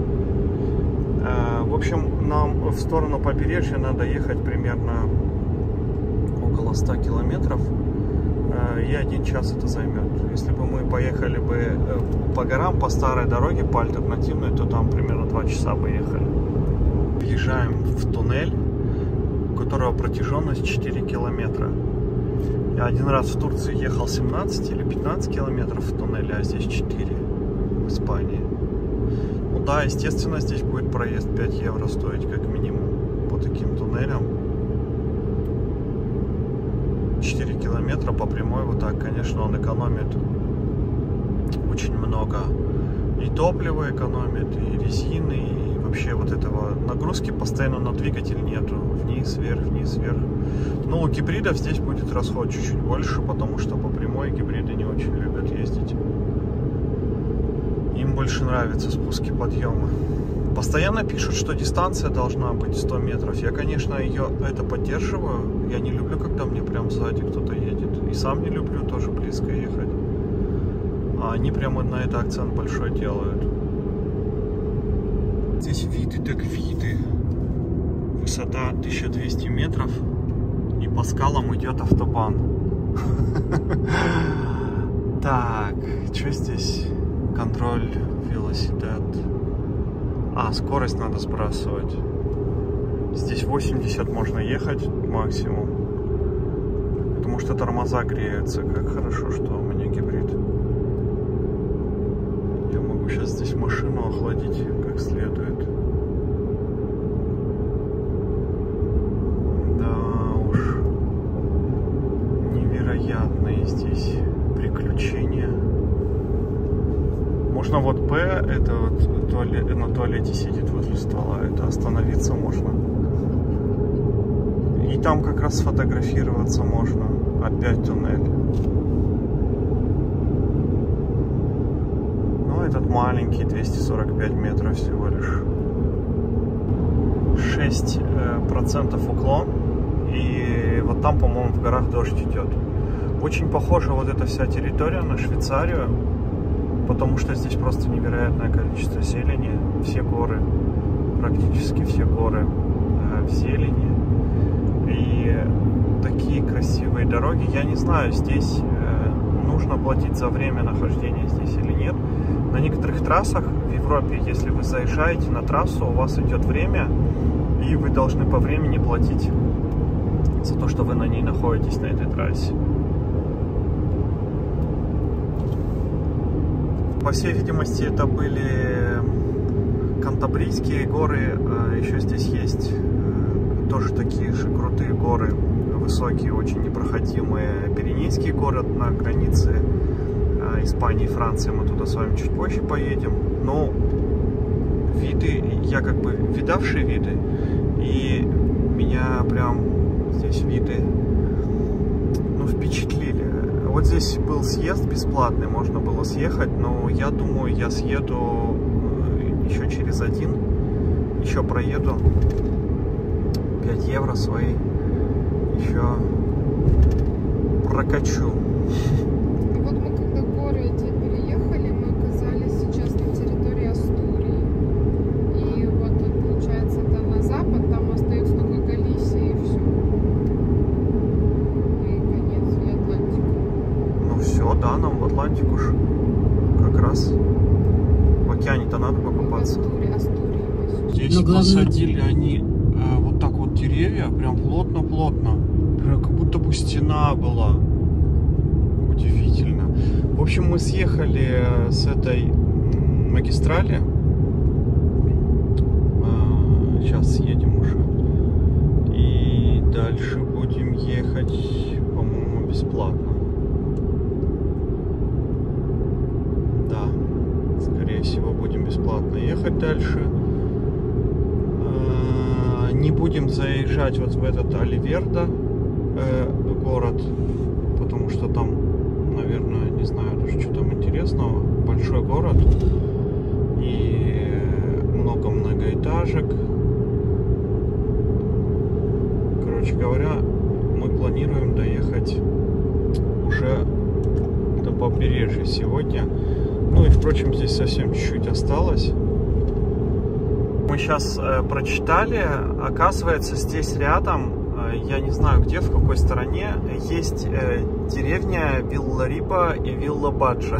В общем, нам в сторону побережья надо ехать примерно около ста километров. И один час это займет. Если бы мы поехали бы по горам, по старой дороге, по альтернативной, то там примерно два часа бы ехали. Въезжаем в туннель, у которого протяженность четыре километра. Я один раз в Турции ехал семнадцать или пятнадцать километров в туннеле, а здесь четыре в Испании. Ну да, естественно, здесь будет проезд пять евро стоить как минимум по таким туннелям. четыре километра по прямой, вот так, конечно, он экономит очень много. И топлива экономит, и резины, и вообще вот этого нагрузки постоянно на двигатель нету. Вниз, вверх, вниз, вверх. Но у гибридов здесь будет расход чуть-чуть больше, потому что по прямой гибриды не очень любят ездить. Им больше нравятся спуски, подъемы. Постоянно пишут, что дистанция должна быть сто метров. Я, конечно, ее это поддерживаю. Я не люблю, когда мне прям сзади кто-то едет. И сам не люблю тоже близко ехать. А они прямо на это акцент большой делают. Здесь виды так виды. Высота тысяча двести метров. И по скалам идет автобан. Так, что здесь? Контроль, велосипед. А, скорость надо сбрасывать. Здесь восемьдесят можно ехать максимум. Потому что тормоза греются. Как хорошо, что у меня гибрид. Я могу сейчас здесь машину охладить как следует. Да уж. Невероятные здесь приключения. Можно вот П, это вот туалет, на туалете сидит возле ствола, это остановиться можно. И там как раз сфотографироваться можно. Опять туннель. Ну, этот маленький, двести сорок пять метров всего лишь. шесть процентов уклон. И вот там, по-моему, в горах дождь идет. Очень похожа вот эта вся территория на Швейцарию. Потому что здесь просто невероятное количество зелени. Все горы, практически все горы э, в зелени. И такие красивые дороги. Я не знаю, здесь э, нужно платить за время нахождения здесь или нет. На некоторых трассах в Европе, если вы заезжаете на трассу, у вас идет время, и вы должны по времени платить за то, что вы на ней находитесь, на этой трассе. По всей видимости, это были Кантабрийские горы. Еще здесь есть тоже такие же крутые горы, высокие, очень непроходимые. Пиренейские горы на границе Испании и Франции. Мы туда с вами чуть позже поедем. Но виды, я как бы видавший виды, и меня прям здесь виды, ну, впечатлили. Вот здесь был съезд бесплатный, можно было съехать, но я думаю, я съеду еще через один, еще проеду пять евро свои, еще прокачу. Вот мы когда горы эти переехали, мы оказались сейчас на территории Астурии. И вот получается это на запад, там остается только Галисия и все. И конец, и Атлантика. Ну все, да, нам в Атлантику уж как раз. В океане-то надо покупаться. Астурия, Астурия. Здесь главное... посадили они э, вот так вот деревья, прям плотно-плотно. Прям как будто бы стена была. Удивительно. В общем, мы съехали с этой магистрали. А, сейчас едем уже. И дальше будем ехать, по-моему, бесплатно. Да, скорее всего, будем бесплатно ехать дальше. А, не будем заезжать вот в этот Оливердо э, город, потому что там, наверное, не знаю даже, что там интересного. Большой город и много многоэтажек. Короче говоря, мы планируем доехать сегодня. Ну и, впрочем, здесь совсем чуть-чуть осталось. Мы сейчас э, прочитали, оказывается, здесь рядом, э, я не знаю где, в какой стороне, есть э, деревня Вилла-Риба и Вилла-Баджа.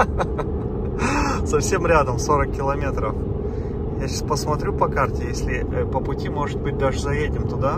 Совсем рядом, сорок километров. Я сейчас посмотрю по карте, если э, по пути, может быть, даже заедем туда.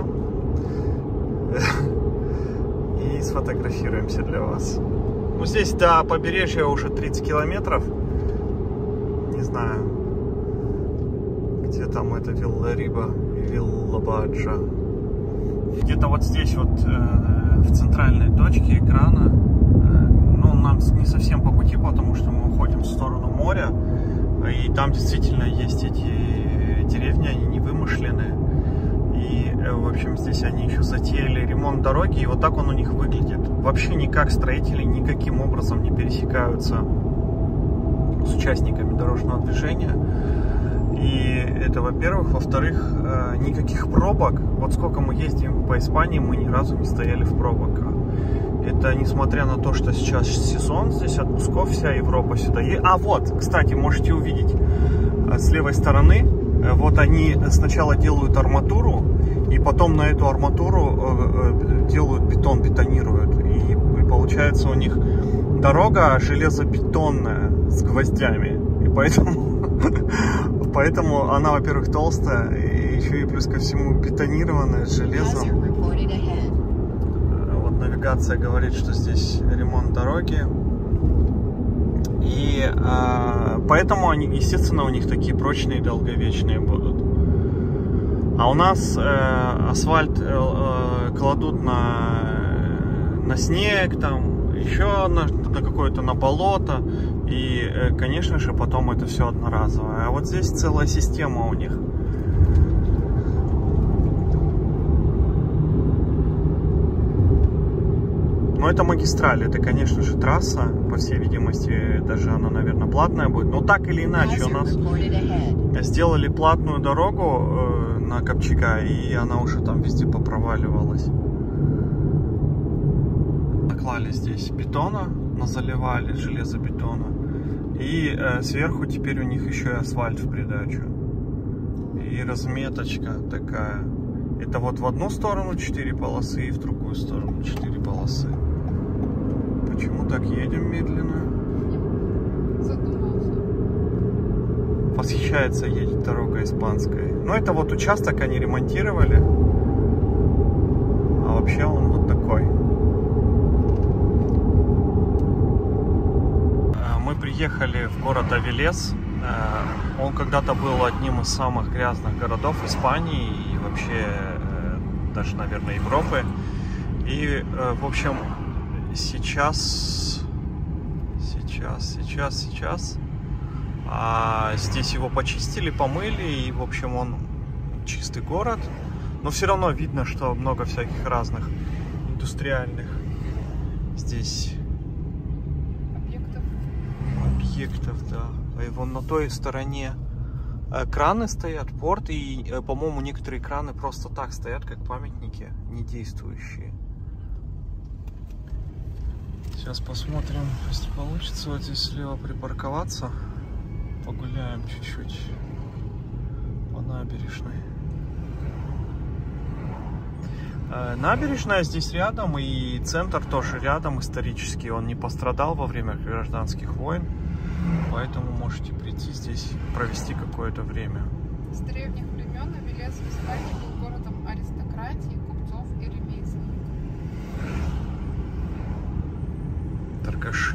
И сфотографируемся для вас. Ну, здесь до побережья уже тридцать километров. Не знаю, где там это Вилла-Риба и Вилла-Баджа. Где-то вот здесь вот э, в центральной точке экрана. Э, ну, нам не совсем по пути, потому что мы уходим в сторону моря. И там действительно есть эти деревни, они не вымышленные. И, в общем, здесь они еще затеяли ремонт дороги, и вот так он у них выглядит. Вообще никак строители никаким образом не пересекаются с участниками дорожного движения. И это, во-первых. Во-вторых, никаких пробок. Вот сколько мы ездим по Испании, мы ни разу не стояли в пробках. Это несмотря на то, что сейчас сезон, здесь отпусков вся Европа сюда едет. А вот, кстати, можете увидеть с левой стороны. Вот они сначала делают арматуру, и потом на эту арматуру делают бетон, бетонируют. И, и получается у них дорога железобетонная с гвоздями. И поэтому, поэтому она, во-первых, толстая, и еще и плюс ко всему бетонированная с железом. Вот навигация говорит, что здесь ремонт дороги. И э, поэтому они, естественно, у них такие прочные, долговечные будут. А у нас э, асфальт э, э, кладут на, на снег, там, еще на, на какое-то, на болото. И, э, конечно же, потом это все одноразовое. А вот здесь целая система у них. Но это магистраль, это, конечно же, трасса, по всей видимости, даже она, наверное, платная будет. Но так или иначе, у нас сделали платную дорогу э, на Копчега, и она уже там везде попроваливалась. Наклали здесь бетона, назаливали железобетона, и э, сверху теперь у них еще и асфальт в придачу. И разметочка такая. Это вот в одну сторону четыре полосы, и в другую сторону четыре полосы. Почему так едем медленно? Задумался. Восхищается едет дорога испанская. Но это вот участок они ремонтировали. А вообще он вот такой. Мы приехали в город Авилес. Он когда-то был одним из самых грязных городов Испании и вообще даже, наверное, Европы. И, в общем, сейчас, сейчас, сейчас, сейчас а здесь его почистили, помыли, и, в общем, он чистый город. Но все равно видно, что много всяких разных индустриальных здесь Объектов. Объектов, да. И вон на той стороне краны стоят, порт, и, по-моему, некоторые краны просто так стоят, как памятники, не действующие. Сейчас посмотрим, если получится вот здесь слева припарковаться. Погуляем чуть-чуть по набережной. Набережная здесь рядом, и центр тоже рядом исторический. Он не пострадал во время гражданских войн. Поэтому можете прийти здесь, провести какое-то время. С древних времен Авилес в Испании был городом аристократии, купцов и ремесленников. Торгаши.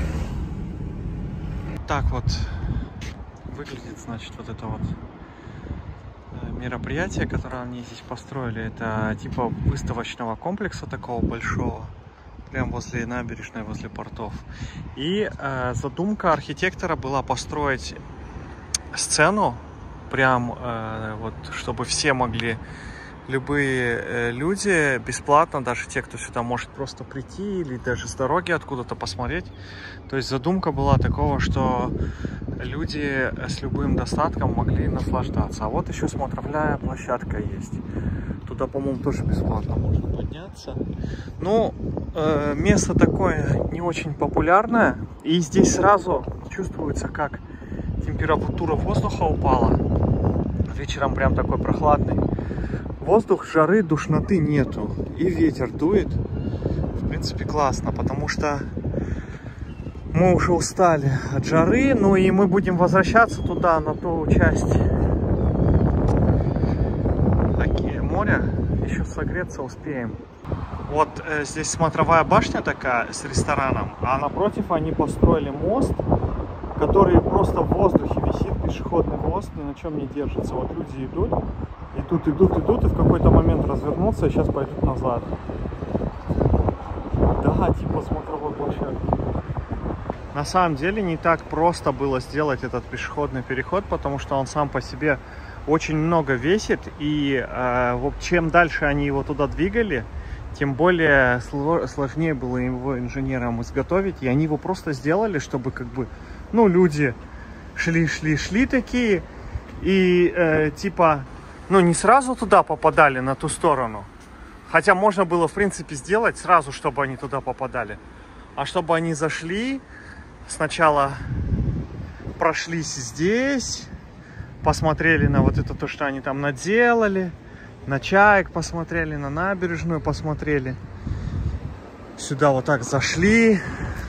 Так вот выглядит, значит, вот это вот мероприятие, которое они здесь построили. Это типа выставочного комплекса такого большого. Прям возле набережной, возле портов. И э, задумка архитектора была построить сцену, прям э, вот, чтобы все могли любые люди бесплатно, даже те, кто сюда может просто прийти или даже с дороги откуда-то посмотреть. То есть задумка была такого, что люди с любым достатком могли наслаждаться. А вот еще смотровая площадка есть. Туда, по-моему, тоже бесплатно можно подняться. Ну, э, место такое не очень популярное. И здесь сразу чувствуется, как температура воздуха упала. Вечером прям такой прохладный. Воздух, жары, душноты нету. И ветер дует. В принципе, классно, потому что мы уже устали от жары. Ну и мы будем возвращаться туда, на ту часть моря. Еще согреться успеем. Вот э, здесь смотровая башня такая с рестораном. А напротив они построили мост, который просто в воздухе висит. Пешеходный мост, ни на чем не держится. Вот люди идут. Идут, идут, идут, и в какой-то момент развернутся, и сейчас пойдут назад. Да, типа смотровой площадки. На самом деле не так просто было сделать этот пешеходный переход, потому что он сам по себе очень много весит, и э, вот чем дальше они его туда двигали, тем более сложнее было его инженерам изготовить, и они его просто сделали, чтобы как бы, ну, люди шли, шли, шли такие, и э, типа... Ну, не сразу туда попадали, на ту сторону. Хотя можно было, в принципе, сделать сразу, чтобы они туда попадали. А чтобы они зашли, сначала прошлись здесь, посмотрели на вот это, то, что они там наделали, на чаек посмотрели, на набережную посмотрели. Сюда вот так зашли.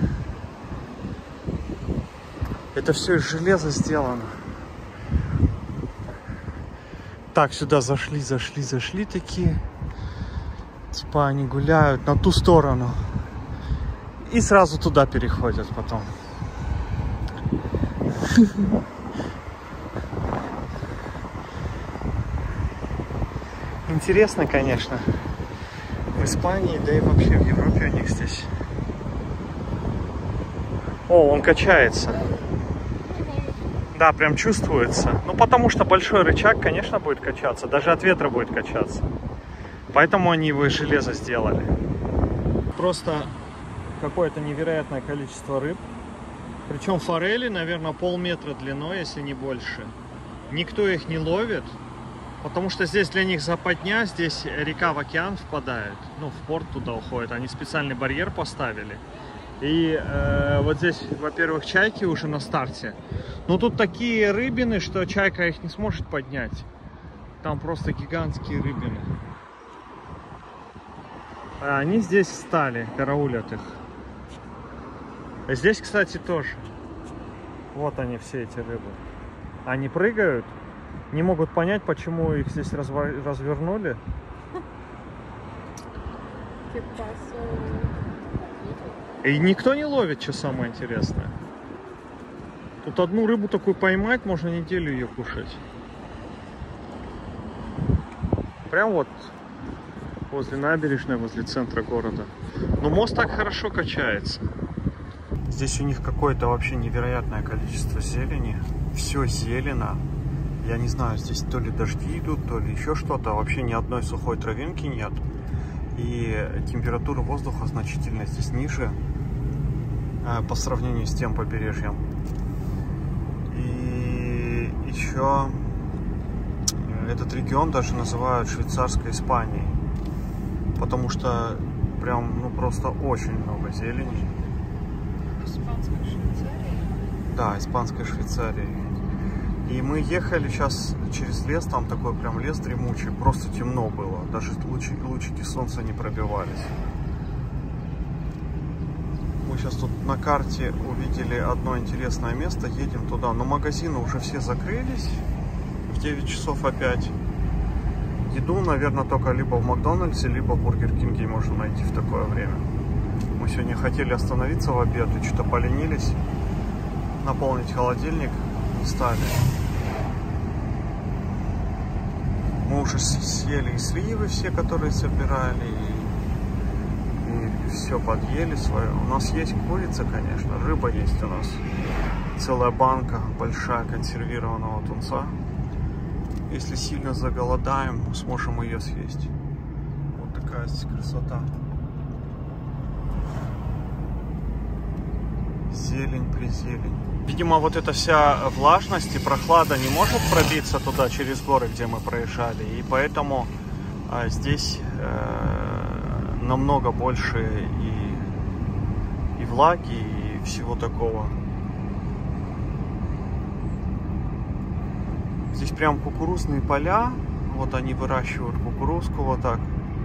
Это все из железа сделано. Так, сюда зашли, зашли, зашли такие. Типа они гуляют на ту сторону. И сразу туда переходят потом. Интересно, конечно. В Испании, да и вообще в Европе у них здесь. О, он качается. Да, прям чувствуется. Ну, потому что большой рычаг, конечно, будет качаться. Даже от ветра будет качаться. Поэтому они его из железа сделали. Просто какое-то невероятное количество рыб. Причем форели, наверное, полметра длиной, если не больше. Никто их не ловит. Потому что здесь для них западня. Здесь река в океан впадает. Ну, в порт туда уходит. Они специальный барьер поставили. И э, вот здесь, во-первых, чайки уже на старте. Но тут такие рыбины, что чайка их не сможет поднять. Там просто гигантские рыбины. А они здесь встали, караулят их. Здесь, кстати, тоже. Вот они, все эти рыбы. Они прыгают. Не могут понять, почему их здесь развернули. И никто не ловит, что самое интересное. Тут одну рыбу такую поймать, можно неделю ее кушать. Прям вот возле набережной, возле центра города. Но мост так хорошо качается. Здесь у них какое-то вообще невероятное количество зелени. Все зелено. Я не знаю, здесь то ли дожди идут, то ли еще что-то. Вообще ни одной сухой травинки нет. И температура воздуха значительно здесь ниже по сравнению с тем побережьем. И еще этот регион даже называют швейцарской Испанией, потому что прям, ну, просто очень много зелени. Испанской Швейцарии? Да, испанской Швейцарии. И мы ехали сейчас через лес, там такой прям лес дремучий, просто темно было, даже лучи, лучики солнца не пробивались. Мы сейчас тут на карте увидели одно интересное место, едем туда, но магазины уже все закрылись в девять часов опять. Еду, наверное, только либо в Макдональдсе, либо в Бургер Кинге можно найти в такое время. Мы сегодня хотели остановиться в обед и что-то поленились, наполнить холодильник не стали. Мы уже съели и сливы все, которые собирали, и, и все подъели свое. У нас есть курица, конечно, рыба есть у нас. Целая банка большая консервированного тунца. Если сильно заголодаем, сможем ее съесть. Вот такая здесь красота. Зелень при зелень. Видимо, вот эта вся влажность и прохлада не может пробиться туда через горы, где мы проезжали. И поэтому а, здесь э, намного больше и, и влаги, и всего такого. Здесь прям кукурузные поля. Вот они выращивают кукурузку вот так.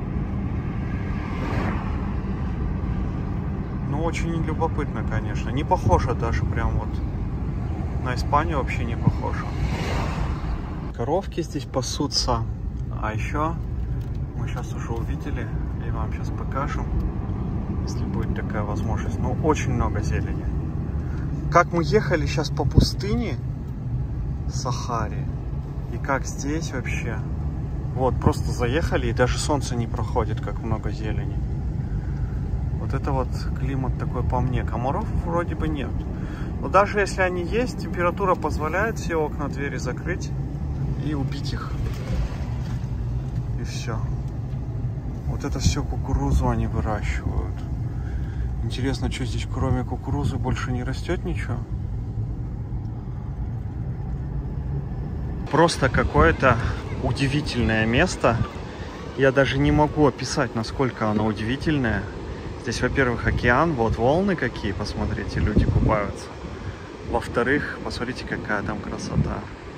Ну, очень любопытно, конечно. Не похоже даже прям вот на Испанию, вообще не похоже. Коровки здесь пасутся. А еще мы сейчас уже увидели, и вам сейчас покажем, если будет такая возможность. Ну, очень много зелени. Как мы ехали сейчас по пустыне Сахаре, и как здесь вообще. Вот, просто заехали, и даже солнце не проходит, как много зелени. Вот это вот климат такой по мне. Комаров вроде бы нет. Но даже если они есть, температура позволяет все окна, двери закрыть и убить их. И все. Вот это все кукурузу они выращивают. Интересно, что здесь кроме кукурузы больше не растет ничего? Просто какое-то удивительное место. Я даже не могу описать, насколько оно удивительное. Здесь, во-первых, океан, вот волны какие, посмотрите, люди купаются. Во-вторых, посмотрите, какая там красота.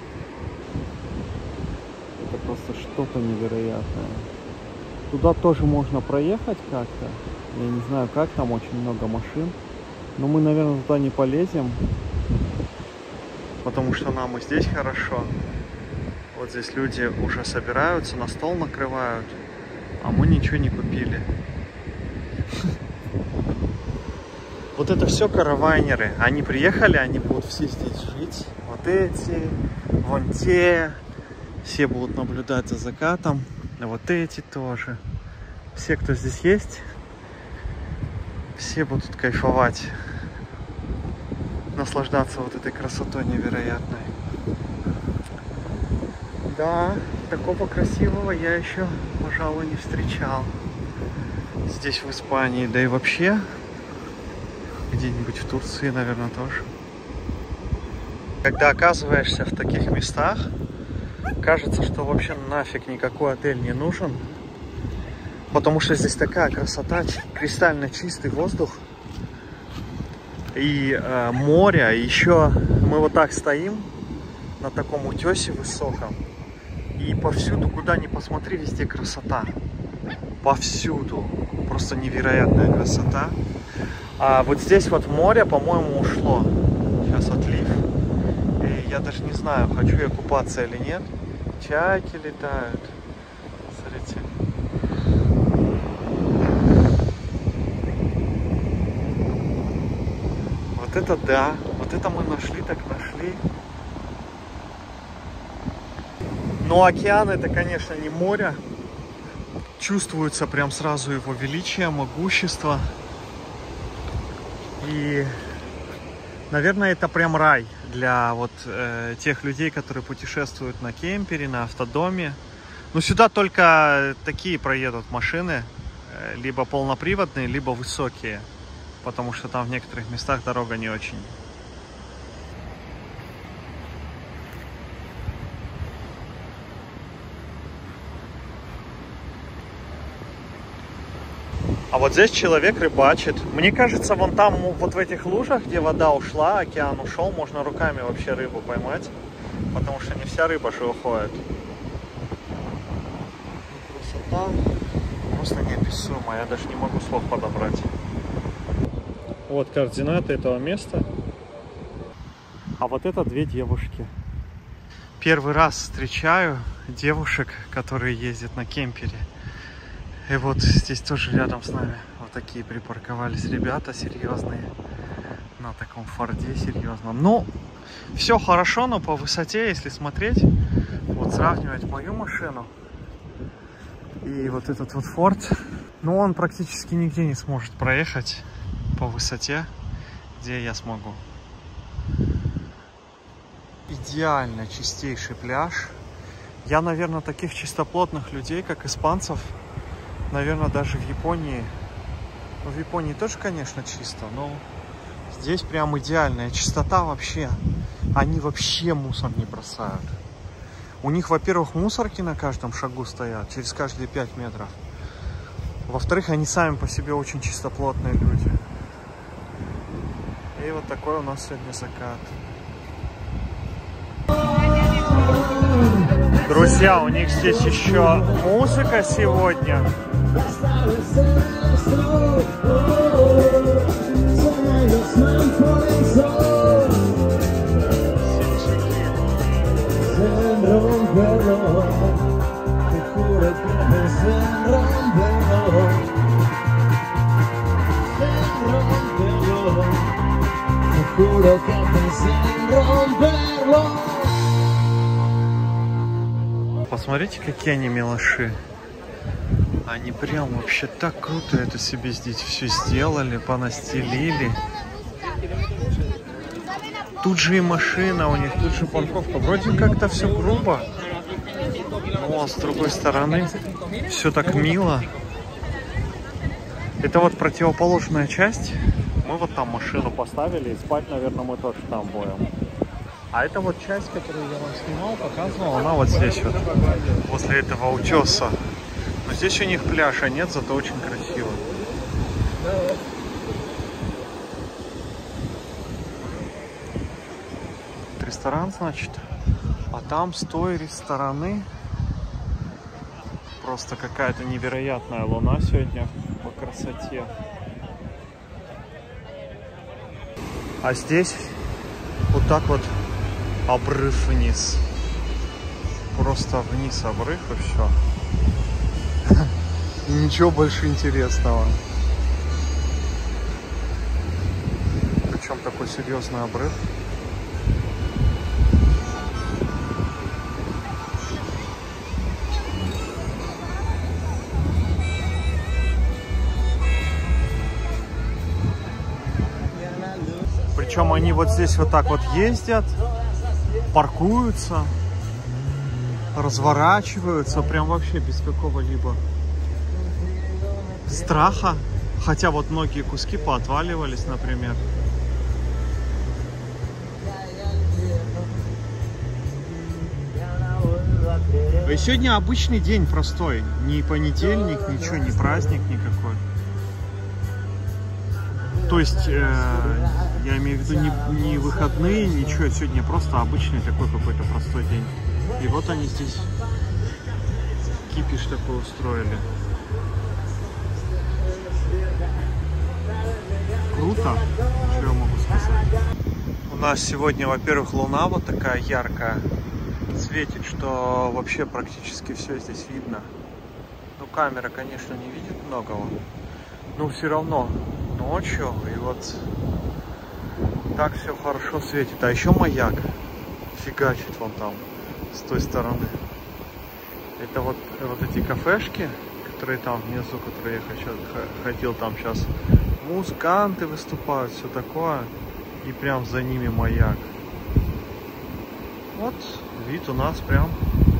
Это просто что-то невероятное. Туда тоже можно проехать как-то. Я не знаю, как, там очень много машин. Но мы, наверное, туда не полезем. Потому что нам и здесь хорошо. Вот здесь люди уже собираются, на стол накрывают. А мы ничего не купили. Вот это все каравайнеры. Они приехали, они будут все здесь жить. Вот эти, вон те. Все будут наблюдать за закатом. Вот эти тоже. Все, кто здесь есть, все будут кайфовать. Наслаждаться вот этой красотой невероятной. Да, такого красивого я еще, пожалуй, не встречал. Здесь, в Испании, да и вообще где-нибудь в Турции, наверное, тоже. Когда оказываешься в таких местах, кажется, что вообще нафиг никакой отель не нужен. Потому что здесь такая красота, кристально чистый воздух. И э, море. Еще мы вот так стоим на таком утесе высоком. И повсюду, куда ни посмотри, везде красота. Повсюду. Просто невероятная красота. А вот здесь вот море, по-моему, ушло. Сейчас отлив. И я даже не знаю, хочу я купаться или нет. Чайки летают. Смотрите. Вот это да. Вот это мы нашли, так нашли. Но океан — это, конечно, не море. Чувствуется прям сразу его величие, могущество. И, наверное, это прям рай для вот э, тех людей, которые путешествуют на кемпере, на автодоме. Но сюда только такие проедут машины, э, либо полноприводные, либо высокие, потому что там в некоторых местах дорога не очень. А вот здесь человек рыбачит. Мне кажется, вон там, вот в этих лужах, где вода ушла, океан ушел, можно руками вообще рыбу поймать. Потому что не вся рыба же уходит. Красота просто неописуемая. Я даже не могу слов подобрать. Вот координаты этого места. А вот это две девушки. Первый раз встречаю девушек, которые ездят на кемпере. И вот здесь тоже рядом с нами вот такие припарковались ребята серьезные. На таком форде серьезном. Ну, все хорошо, но по высоте, если смотреть, вот сравнивать мою машину и вот этот вот форд, ну, он практически нигде не сможет проехать по высоте, где я смогу. Идеально чистейший пляж. Я, наверное, таких чистоплотных людей, как испанцев, наверное, даже в Японии. Ну, в Японии тоже, конечно, чисто, но здесь прям идеальная чистота вообще. Они вообще мусор не бросают. У них, во-первых, мусорки на каждом шагу стоят, через каждые пять метров. Во-вторых, они сами по себе очень чистоплотные люди. И вот такой у нас сегодня закат. Друзья, у них здесь еще музыка сегодня. Посмотрите, какие они милаши. Они прям вообще так круто это себе здесь все сделали, понастелили. Тут же и машина у них, тут же парковка. Вроде как-то все грубо. Но с другой стороны все так мило. Это вот противоположная часть. Мы вот там машину поставили, и спать, наверное, мы тоже там будем. А это вот часть, которую я вам снимал, показывал, она вот здесь вот, возле этого утеса. Но здесь у них пляжа нет, зато очень красиво. Ресторан, значит. А там с той стороны просто какая-то невероятная луна сегодня по красоте. А здесь вот так вот обрыв вниз. Просто вниз обрыв и все. И ничего больше интересного. Причем такой серьезный обрыв. Причем они вот здесь вот так вот ездят, паркуются, разворачиваются, прям вообще без какого-либо страха. Хотя вот многие куски поотваливались, например. И сегодня обычный день простой. Не понедельник, ничего, не праздник никакой. То есть, э, я имею в виду не, не выходные, ничего. Сегодня просто обычный такой какой-то простой день. И вот они здесь кипиш такой устроили. Круто, что я могу сказать. У нас сегодня, во-первых, луна вот такая яркая. Светит, что вообще практически все здесь видно. Ну, камера, конечно, не видит многого. Но все равно ночью. И вот так все хорошо светит. А еще маяк фигачит вон там, с той стороны. Это вот, вот эти кафешки, которые там внизу, которые я ходил, там сейчас музыканты выступают, все такое. И прям за ними маяк. Вот вид у нас прям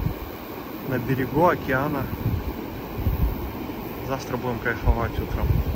на берегу океана. Завтра будем кайфовать утром.